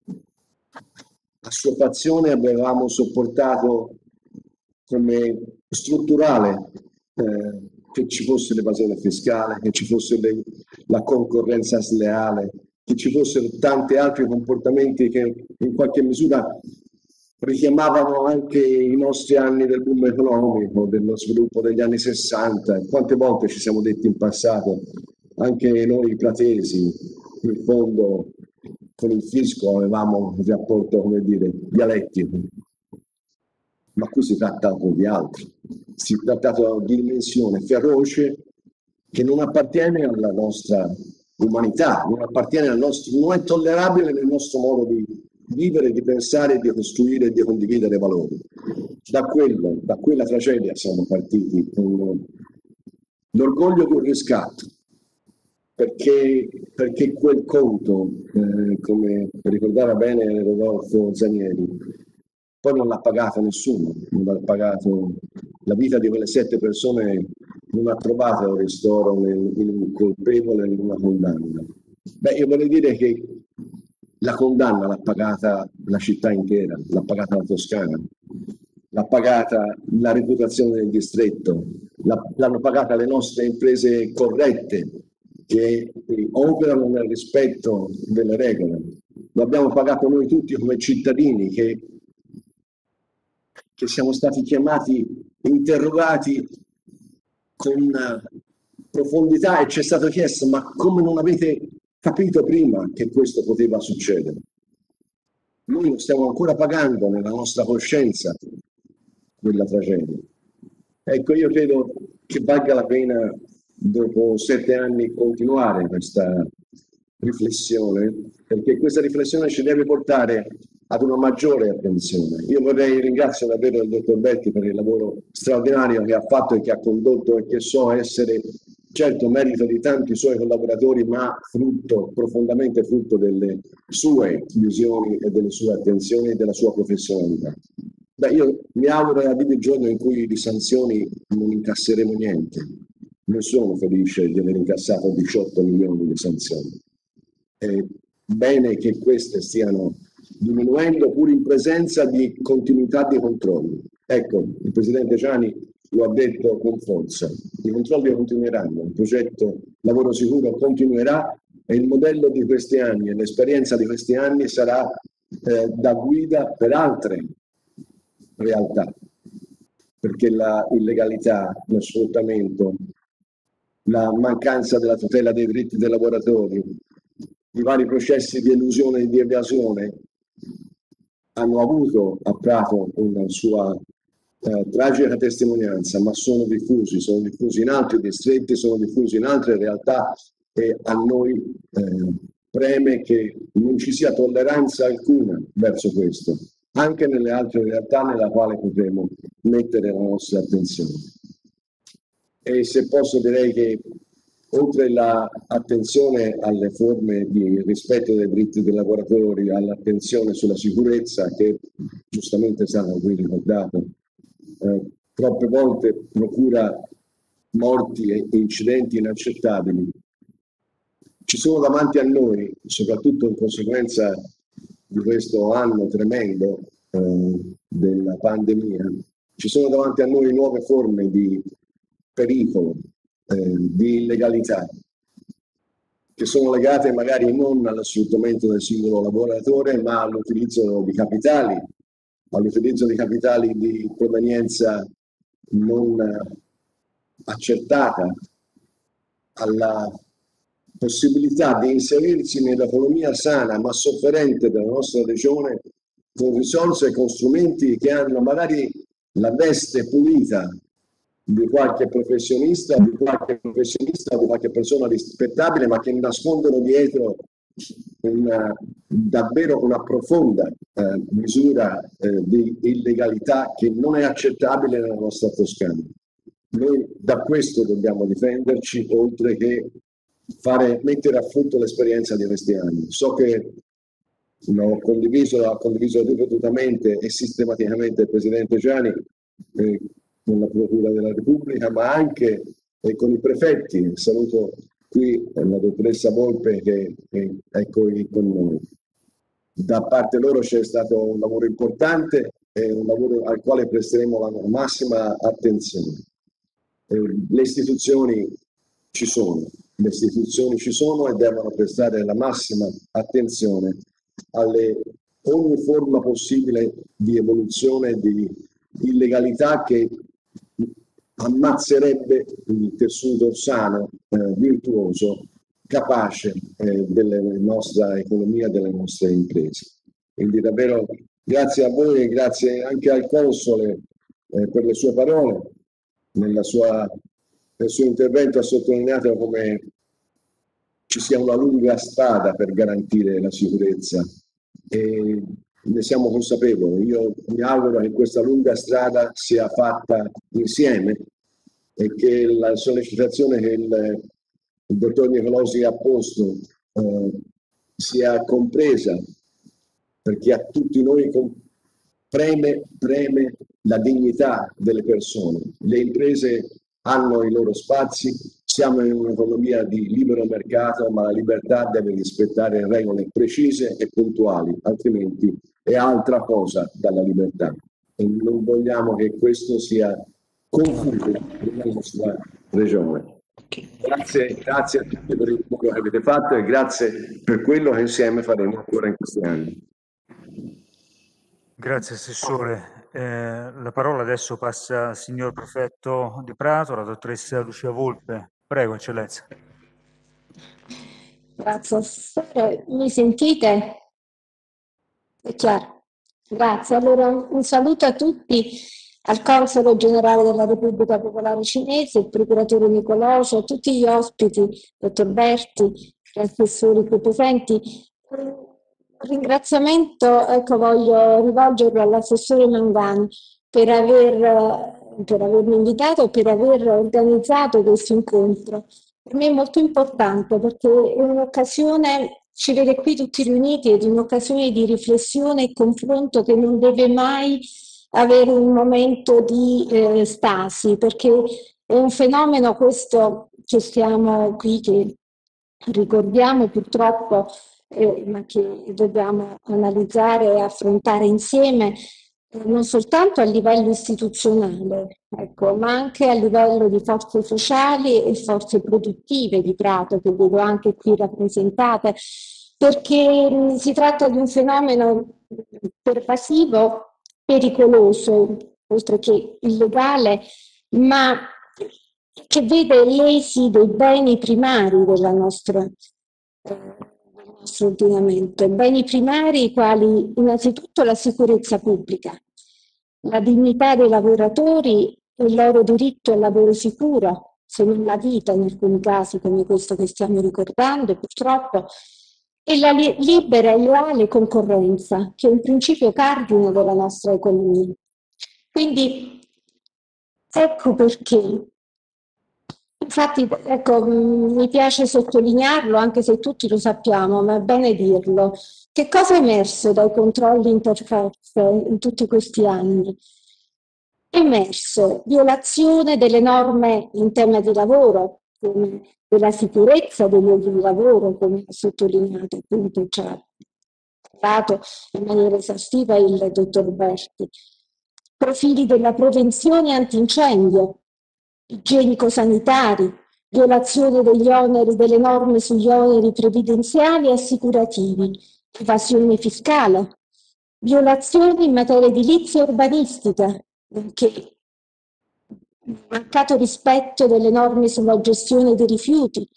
assuefazione avevamo sopportato come strutturale eh, che ci fosse l'evasione fiscale, che ci fosse le, la concorrenza sleale, che ci fossero tanti altri comportamenti che in qualche misura richiamavano anche i nostri anni del boom economico, dello sviluppo degli anni sessanta. Quante volte ci siamo detti in passato, anche noi pratesi, in fondo con il fisco avevamo un rapporto, come dire, dialettico. Ma qui si tratta di altro, si tratta di una dimensione feroce che non appartiene alla nostra umanità, non appartiene al nostro, non è tollerabile nel nostro modo di vivere, di pensare, di costruire e di condividere valori. Da, quello, da quella tragedia siamo partiti con l'orgoglio di un riscatto, perché, perché quel conto, eh, come ricordava bene Rodolfo Zanieri, poi non l'ha pagato nessuno, non l'ha pagato la vita di quelle sette persone, non ha trovato ristoro nel, in un colpevole, in una condanna. Beh, io vorrei dire che la condanna l'ha pagata la città intera, l'ha pagata la Toscana, l'ha pagata la reputazione del distretto, l'hanno pagata le nostre imprese corrette che operano nel rispetto delle regole. Lo abbiamo pagato noi tutti come cittadini che, che siamo stati chiamati, interrogati con profondità e ci è stato chiesto: ma come non avete capito prima che questo poteva succedere? Noi lo stiamo ancora pagando nella nostra coscienza quella tragedia. Ecco, io credo che valga la pena dopo sette anni continuare questa riflessione, perché questa riflessione ci deve portare ad una maggiore attenzione. Io vorrei ringraziare davvero il dottor Betti per il lavoro straordinario che ha fatto e che ha condotto, e che so essere certo merito di tanti suoi collaboratori, ma frutto, profondamente frutto delle sue visioni e delle sue attenzioni e della sua professionalità. Beh, io mi auguro che arrivi il giorno in cui di sanzioni non incasseremo niente. Non sono felice di aver incassato diciotto milioni di sanzioni. È bene che queste stiano diminuendo pur in presenza di continuità di controlli. Ecco, il Presidente Gianni lo ha detto con forza, i controlli continueranno, il progetto Lavoro Sicuro continuerà e il modello di questi anni e l'esperienza di questi anni sarà eh, da guida per altre realtà, perché la illegalità, lo sfruttamento, la mancanza della tutela dei diritti dei lavoratori, i vari processi di elusione e di evasione hanno avuto a Prato una sua eh, tragica testimonianza, ma sono diffusi, sono diffusi in altri distretti, sono diffusi in altre realtà e a noi eh, preme che non ci sia tolleranza alcuna verso questo, anche nelle altre realtà nella quale potremo mettere la nostra attenzione. E se posso direi che oltre l'attenzione alle forme di rispetto dei diritti dei lavoratori, all'attenzione sulla sicurezza che giustamente è stato qui ricordato, eh, troppe volte procura morti e incidenti inaccettabili, ci sono davanti a noi, soprattutto in conseguenza di questo anno tremendo eh, della pandemia, ci sono davanti a noi nuove forme di pericolo, eh, di illegalità, che sono legate magari non all'assoluttamento del singolo lavoratore, ma all'utilizzo di capitali, all'utilizzo di capitali di provenienza non accertata, alla possibilità di inserirsi nell'economia sana ma sofferente della nostra regione con risorse e con strumenti che hanno magari la veste pulita di qualche professionista, di qualche professionista, di qualche persona rispettabile, ma che nascondono dietro una, davvero una profonda eh, misura eh, di illegalità che non è accettabile nella nostra Toscana. Noi da questo dobbiamo difenderci, oltre che fare, mettere a frutto l'esperienza di questi anni. So che l'ho condiviso, ha condiviso ripetutamente e sistematicamente il Presidente Gianni eh, con la Procura della Repubblica, ma anche e con i prefetti. Saluto qui la dottoressa Volpe che è qui con noi. Da parte loro c'è stato un lavoro importante e un lavoro al quale presteremo la massima attenzione. Le istituzioni ci sono, le istituzioni ci sono e devono prestare la massima attenzione alle ogni forma possibile di evoluzione di illegalità che ammazzerebbe il tessuto sano, eh, virtuoso, capace eh, della nostra economia, delle nostre imprese. Quindi davvero grazie a voi e grazie anche al Console eh, per le sue parole. Nella sua, nel suo intervento ha sottolineato come ci sia una lunga strada per garantire la sicurezza e ne siamo consapevoli. Io mi auguro che questa lunga strada sia fatta insieme e che la sollecitazione che il, il dottor Nicolosi ha posto eh, sia compresa, perché a tutti noi preme, preme la dignità delle persone. Le imprese hanno i loro spazi, siamo in un'economia di libero mercato, ma la libertà deve rispettare regole precise e puntuali, altrimenti è altra cosa dalla libertà. E non vogliamo che questo sia confuso nella nostra regione. Grazie, grazie a tutti per il lavoro che avete fatto e grazie per quello che insieme faremo ancora in questi anni. Grazie Assessore. Eh, la parola adesso passa al signor Prefetto di Prato, la dottoressa Lucia Volpe. Prego, Eccellenza. Grazie Assessore. Mi sentite? È chiaro. Grazie. Allora un saluto a tutti, al Console Generale della Repubblica Popolare Cinese, il Procuratore Nicolosi, a tutti gli ospiti, dottor Berti, gli assessori qui presenti. Un ringraziamento, ecco, voglio rivolgerlo all'assessore Mangani per, aver, per avermi invitato e per aver organizzato questo incontro. Per me è molto importante perché è un'occasione, ci vede qui tutti riuniti, ed è un'occasione di riflessione e confronto che non deve mai avere un momento di eh, stasi, perché è un fenomeno questo che stiamo qui, che ricordiamo purtroppo, eh, ma che dobbiamo analizzare e affrontare insieme, eh, non soltanto a livello istituzionale, ecco, ma anche a livello di forze sociali e forze produttive di Prato, che vedo anche qui rappresentate, perché mh, si tratta di un fenomeno pervasivo, pericoloso, oltre che illegale, ma che vede lesi dei beni primari della nostra, eh, del nostro ordinamento, beni primari quali innanzitutto la sicurezza pubblica, la dignità dei lavoratori e il loro diritto al lavoro sicuro, se non la vita in alcuni casi come questo che stiamo ricordando purtroppo, e la li- libera e leale concorrenza, che è un principio cardine della nostra economia. Quindi ecco perché, infatti, ecco, mh, mi piace sottolinearlo, anche se tutti lo sappiamo, ma è bene dirlo. Che cosa è emerso dai controlli interforze in tutti questi anni? È emerso violazione delle norme in tema di lavoro, come della sicurezza dei luoghi di lavoro, come ha sottolineato appunto ci ha parlato in maniera esaustiva il dottor Berti. Profili della prevenzione antincendio, igienico-sanitari, violazione degli oneri, delle norme sugli oneri previdenziali e assicurativi, evasione fiscale, violazioni in materia edilizia e urbanistica, nonché mancato rispetto delle norme sulla gestione dei rifiuti.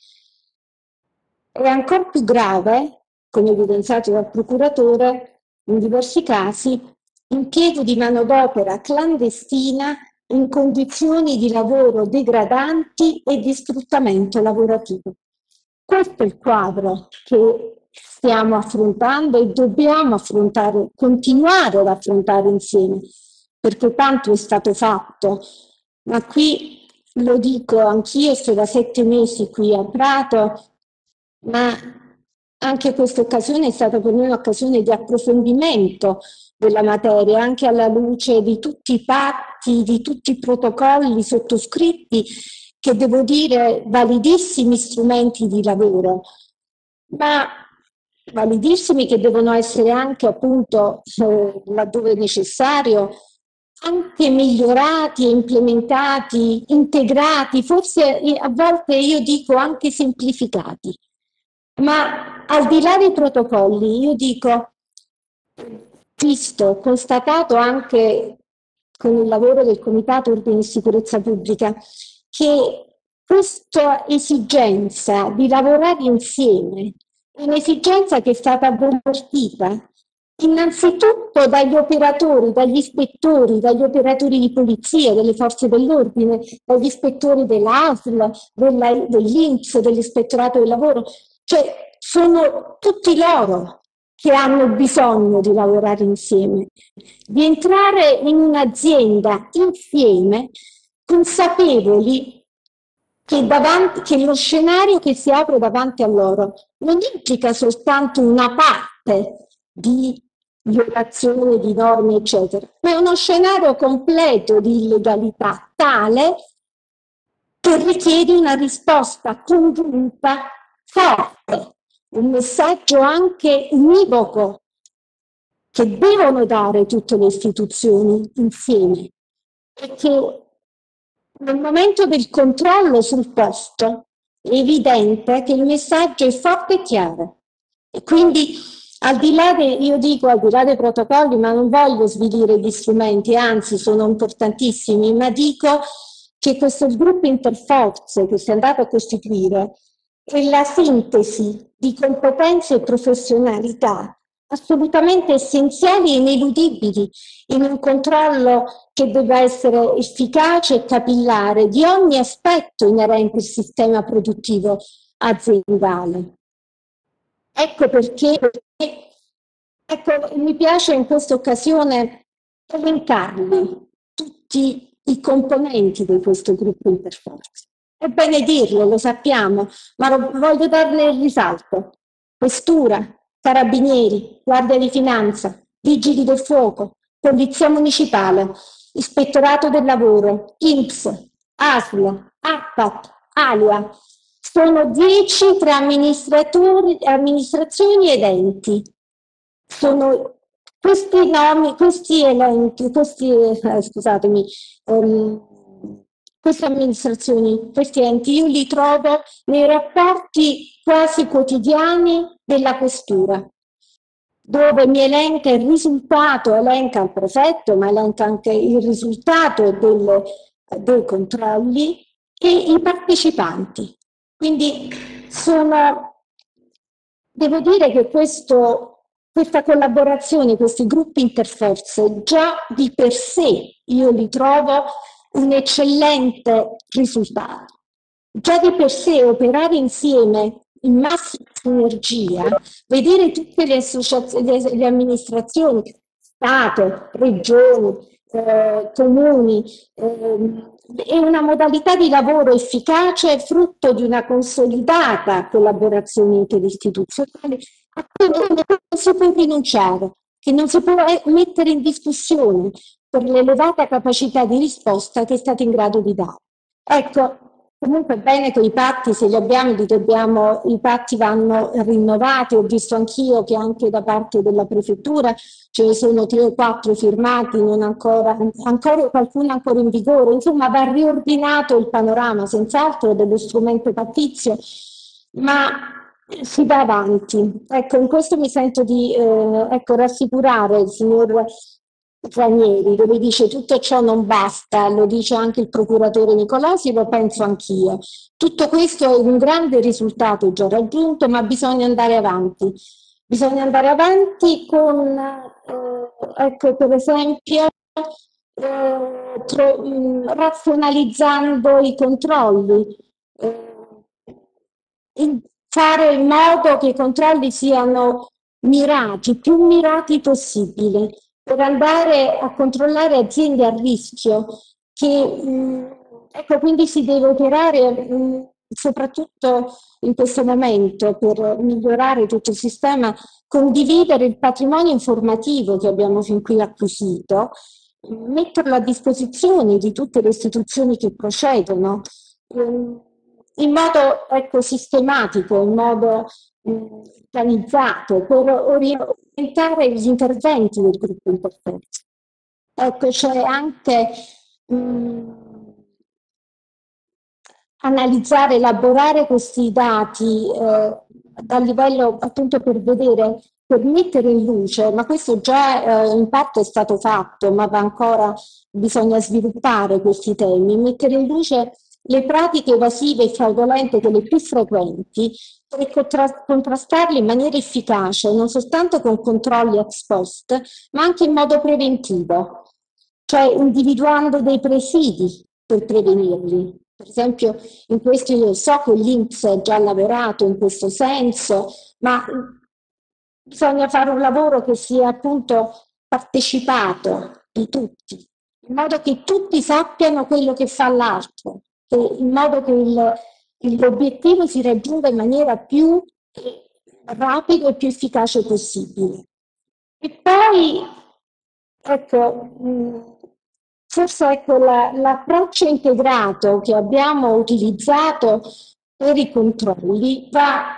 È ancora più grave, come evidenziato dal procuratore, in diversi casi, impiego di manodopera clandestina in condizioni di lavoro degradanti e di sfruttamento lavorativo. Questo è il quadro che stiamo affrontando e dobbiamo affrontare, continuare ad affrontare insieme, perché tanto è stato fatto. Ma qui lo dico anch'io, sto da sette mesi qui a Prato, ma anche questa occasione è stata per me un'occasione di approfondimento della materia, anche alla luce di tutti i patti, di tutti i protocolli sottoscritti che devo dire validissimi strumenti di lavoro, ma validissimi che devono essere anche appunto eh, laddove necessario anche migliorati, implementati, integrati, forse a volte io dico anche semplificati. Ma al di là dei protocolli, io dico, visto, constatato anche con il lavoro del Comitato Ordine e Sicurezza Pubblica, che questa esigenza di lavorare insieme è un'esigenza che è stata avvertita innanzitutto dagli operatori, dagli ispettori, dagli operatori di polizia, delle forze dell'ordine, dagli ispettori dell'A S L, dell'I N P S, dell'ispettorato del lavoro, cioè sono tutti loro che hanno bisogno di lavorare insieme, di entrare in un'azienda insieme, consapevoli che, davanti, che lo scenario che si apre davanti a loro non implica soltanto una parte di violazione di norme, eccetera, ma è uno scenario completo di illegalità tale che richiede una risposta congiunta forte, un messaggio anche univoco che devono dare tutte le istituzioni insieme e che nel momento del controllo sul posto è evidente che il messaggio è forte e chiaro e quindi al di là dei, io dico al di là dei protocolli, ma non voglio svilire gli strumenti, anzi sono importantissimi, ma dico che questo gruppo interforze che si è andato a costituire è la sintesi di competenze e professionalità assolutamente essenziali e ineludibili in un controllo che debba essere efficace e capillare di ogni aspetto inerente al sistema produttivo aziendale. Ecco perché, ecco, mi piace in questa occasione elencarli tutti i componenti di questo gruppo interforze. È bene dirlo, lo sappiamo, ma lo, voglio darne il risalto. Questura, Carabinieri, Guardia di Finanza, Vigili del Fuoco, Polizia Municipale, Ispettorato del Lavoro, I N P S, A S L, A P A T, ALIA. Sono dieci tra amministratori, amministrazioni ed enti. Sono questi nomi, questi elenchi, questi, eh, scusatemi, um, queste amministrazioni, questi enti, io li trovo nei rapporti quasi quotidiani della questura, dove mi elenca il risultato, elenca il prefetto, ma elenca anche il risultato del, dei controlli e i partecipanti. Quindi sono, devo dire che questo, questa collaborazione, questi gruppi interforze, già di per sé io li trovo un eccellente risultato. Già di per sé operare insieme in massima sinergia, vedere tutte le associazioni, le, le amministrazioni, Stato, regioni, eh, comuni, eh, è una modalità di lavoro efficace frutto di una consolidata collaborazione interistituzionale a cui non si può rinunciare, che non si può mettere in discussione per l'elevata capacità di risposta che è stata in grado di dare. Ecco, comunque bene che i patti, se li abbiamo, li dobbiamo, i patti vanno rinnovati. Ho visto anch'io che anche da parte della prefettura ce ne sono tre o quattro firmati, non ancora, ancora qualcuno ancora in vigore. Insomma, va riordinato il panorama, senz'altro dello strumento pattizio, ma si va avanti. Ecco, in questo mi sento di eh, ecco, rassicurare il signor Ranieri, dove dice tutto ciò non basta, lo dice anche il procuratore Nicolosi, lo penso anch'io. Tutto questo è un grande risultato già raggiunto, ma bisogna andare avanti. Bisogna andare avanti con, eh, ecco, per esempio, eh, tro, mh, razionalizzando i controlli, eh, in, fare in modo che i controlli siano mirati, più mirati possibile, per andare a controllare aziende a rischio, che mh, ecco, quindi si deve operare mh, soprattutto in questo momento per migliorare tutto il sistema, condividere il patrimonio informativo che abbiamo fin qui acquisito, metterlo a disposizione di tutte le istituzioni che procedono, ehm, in modo ecco, sistematico, in modo mh, organizzato, per orientare gli interventi del gruppo interterzo. Ecco, c'è anche mh, analizzare, elaborare questi dati eh, dal livello appunto per vedere, per mettere in luce, ma questo già eh, in parte è stato fatto, ma va ancora, bisogna sviluppare questi temi, mettere in luce le pratiche evasive e fraudolente, quelle più frequenti, e contra- contrastarle in maniera efficace, non soltanto con controlli ex post, ma anche in modo preventivo, cioè individuando dei presidi per prevenirli. Per esempio, in questo io so che l'I N P S ha già lavorato in questo senso, ma bisogna fare un lavoro che sia appunto partecipato di tutti, in modo che tutti sappiano quello che fa l'altro, in modo che il, l'obiettivo si raggiunga in maniera più rapida e più efficace possibile. E poi, ecco, forse ecco, la, l'approccio integrato che abbiamo utilizzato per i controlli va,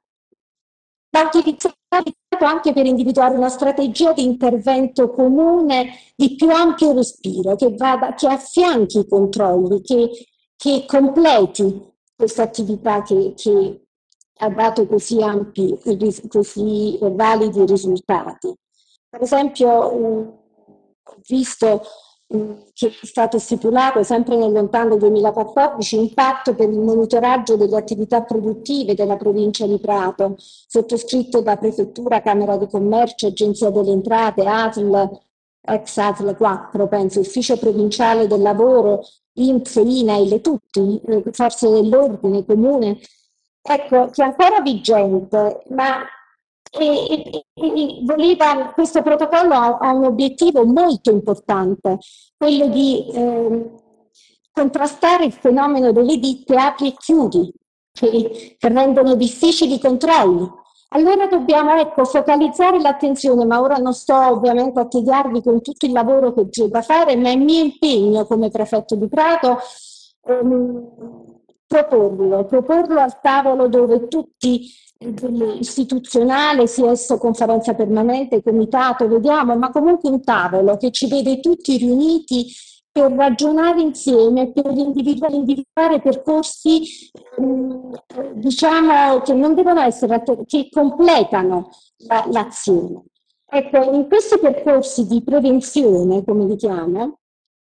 va utilizzato anche per individuare una strategia di intervento comune di più ampio respiro, che, vada, che affianchi i controlli, che, che completi questa attività che, che ha dato così ampi, così validi risultati. Per esempio, ho visto che è stato stipulato sempre nel lontano duemilaquattordici un patto per il monitoraggio delle attività produttive della provincia di Prato, sottoscritto da Prefettura, Camera di Commercio, Agenzia delle Entrate, A S L, ex A S L quattro, penso, Ufficio Provinciale del Lavoro, I N P S, I N A I L, tutti, forze dell'ordine, comune, ecco, che è ancora vigente, ma e, e, e voleva, questo protocollo ha, ha un obiettivo molto importante, quello di eh, contrastare il fenomeno delle ditte apri e chiudi, che, che rendono difficili i controlli. Allora dobbiamo ecco, focalizzare l'attenzione, ma ora non sto ovviamente a tediarvi con tutto il lavoro che c'è da fare, ma è mio impegno come prefetto di Prato ehm, proporlo, proporlo al tavolo dove tutti istituzionale, sia esso conferenza permanente, comitato, vediamo, ma comunque un tavolo che ci vede tutti riuniti per ragionare insieme, per individuare, individuare percorsi eh, diciamo che non devono essere, che completano la, l'azione. Ecco, in questi percorsi di prevenzione, come li chiamo,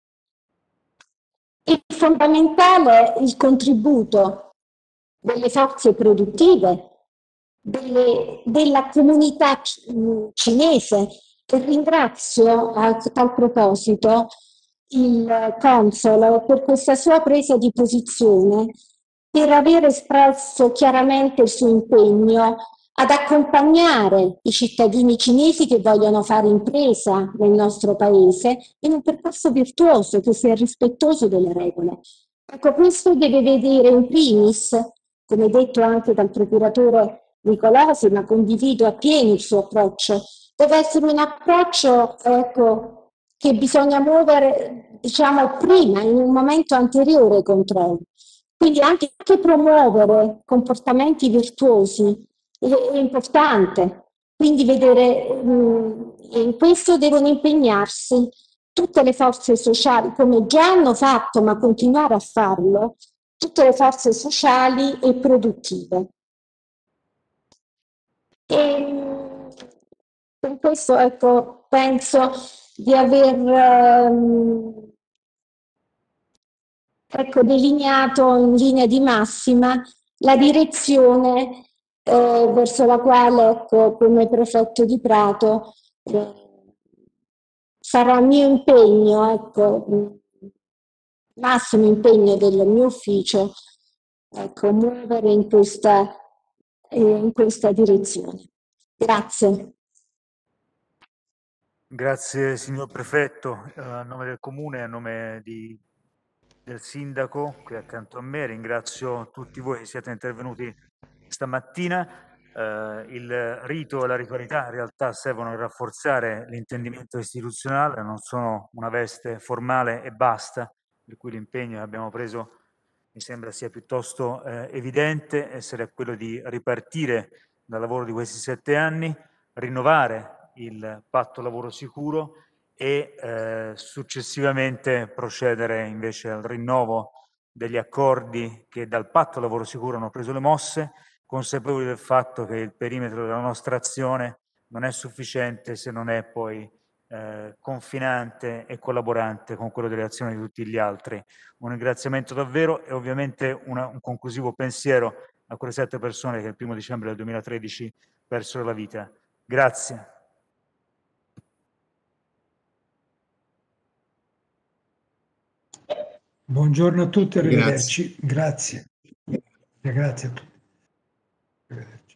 è fondamentale il contributo delle forze produttive, delle, della comunità cinese, e ringrazio a tal proposito il console per questa sua presa di posizione, per aver espresso chiaramente il suo impegno ad accompagnare i cittadini cinesi che vogliono fare impresa nel nostro paese in un percorso virtuoso che sia rispettoso delle regole. Ecco, questo deve vedere in primis, come detto anche dal procuratore Nicolosi, ma condivido appieno il suo approccio, deve essere un approccio ecco, che bisogna muovere diciamo, prima, in un momento anteriore ai controlli. Quindi anche, anche promuovere comportamenti virtuosi è, è importante. Quindi vedere, mh, in questo devono impegnarsi tutte le forze sociali, come già hanno fatto, ma continuare a farlo, tutte le forze sociali e produttive. E con questo ecco, penso di aver ehm, ecco, delineato in linea di massima la direzione eh, verso la quale ecco, come prefetto di Prato eh, sarà mio impegno, ecco, massimo impegno del mio ufficio, ecco, muovere in questa, eh, in questa direzione. Grazie. Grazie signor Prefetto, eh, a nome del Comune e a nome di, del Sindaco qui accanto a me ringrazio tutti voi che siete intervenuti stamattina. Eh, il rito e la ritualità in realtà servono a rafforzare l'intendimento istituzionale, non sono una veste formale e basta, per cui l'impegno che abbiamo preso mi sembra sia piuttosto eh, evidente, essere quello di ripartire dal lavoro di questi sette anni, rinnovare il patto lavoro sicuro e eh, successivamente procedere invece al rinnovo degli accordi che dal patto lavoro sicuro hanno preso le mosse, consapevoli del fatto che il perimetro della nostra azione non è sufficiente se non è poi eh, confinante e collaborante con quello delle azioni di tutti gli altri. Un ringraziamento davvero e ovviamente una, un conclusivo pensiero a quelle sette persone che il primo dicembre del duemilatredici persero la vita. Grazie. Buongiorno a tutti, arrivederci. Grazie. Grazie, Grazie a tutti. Arrivederci.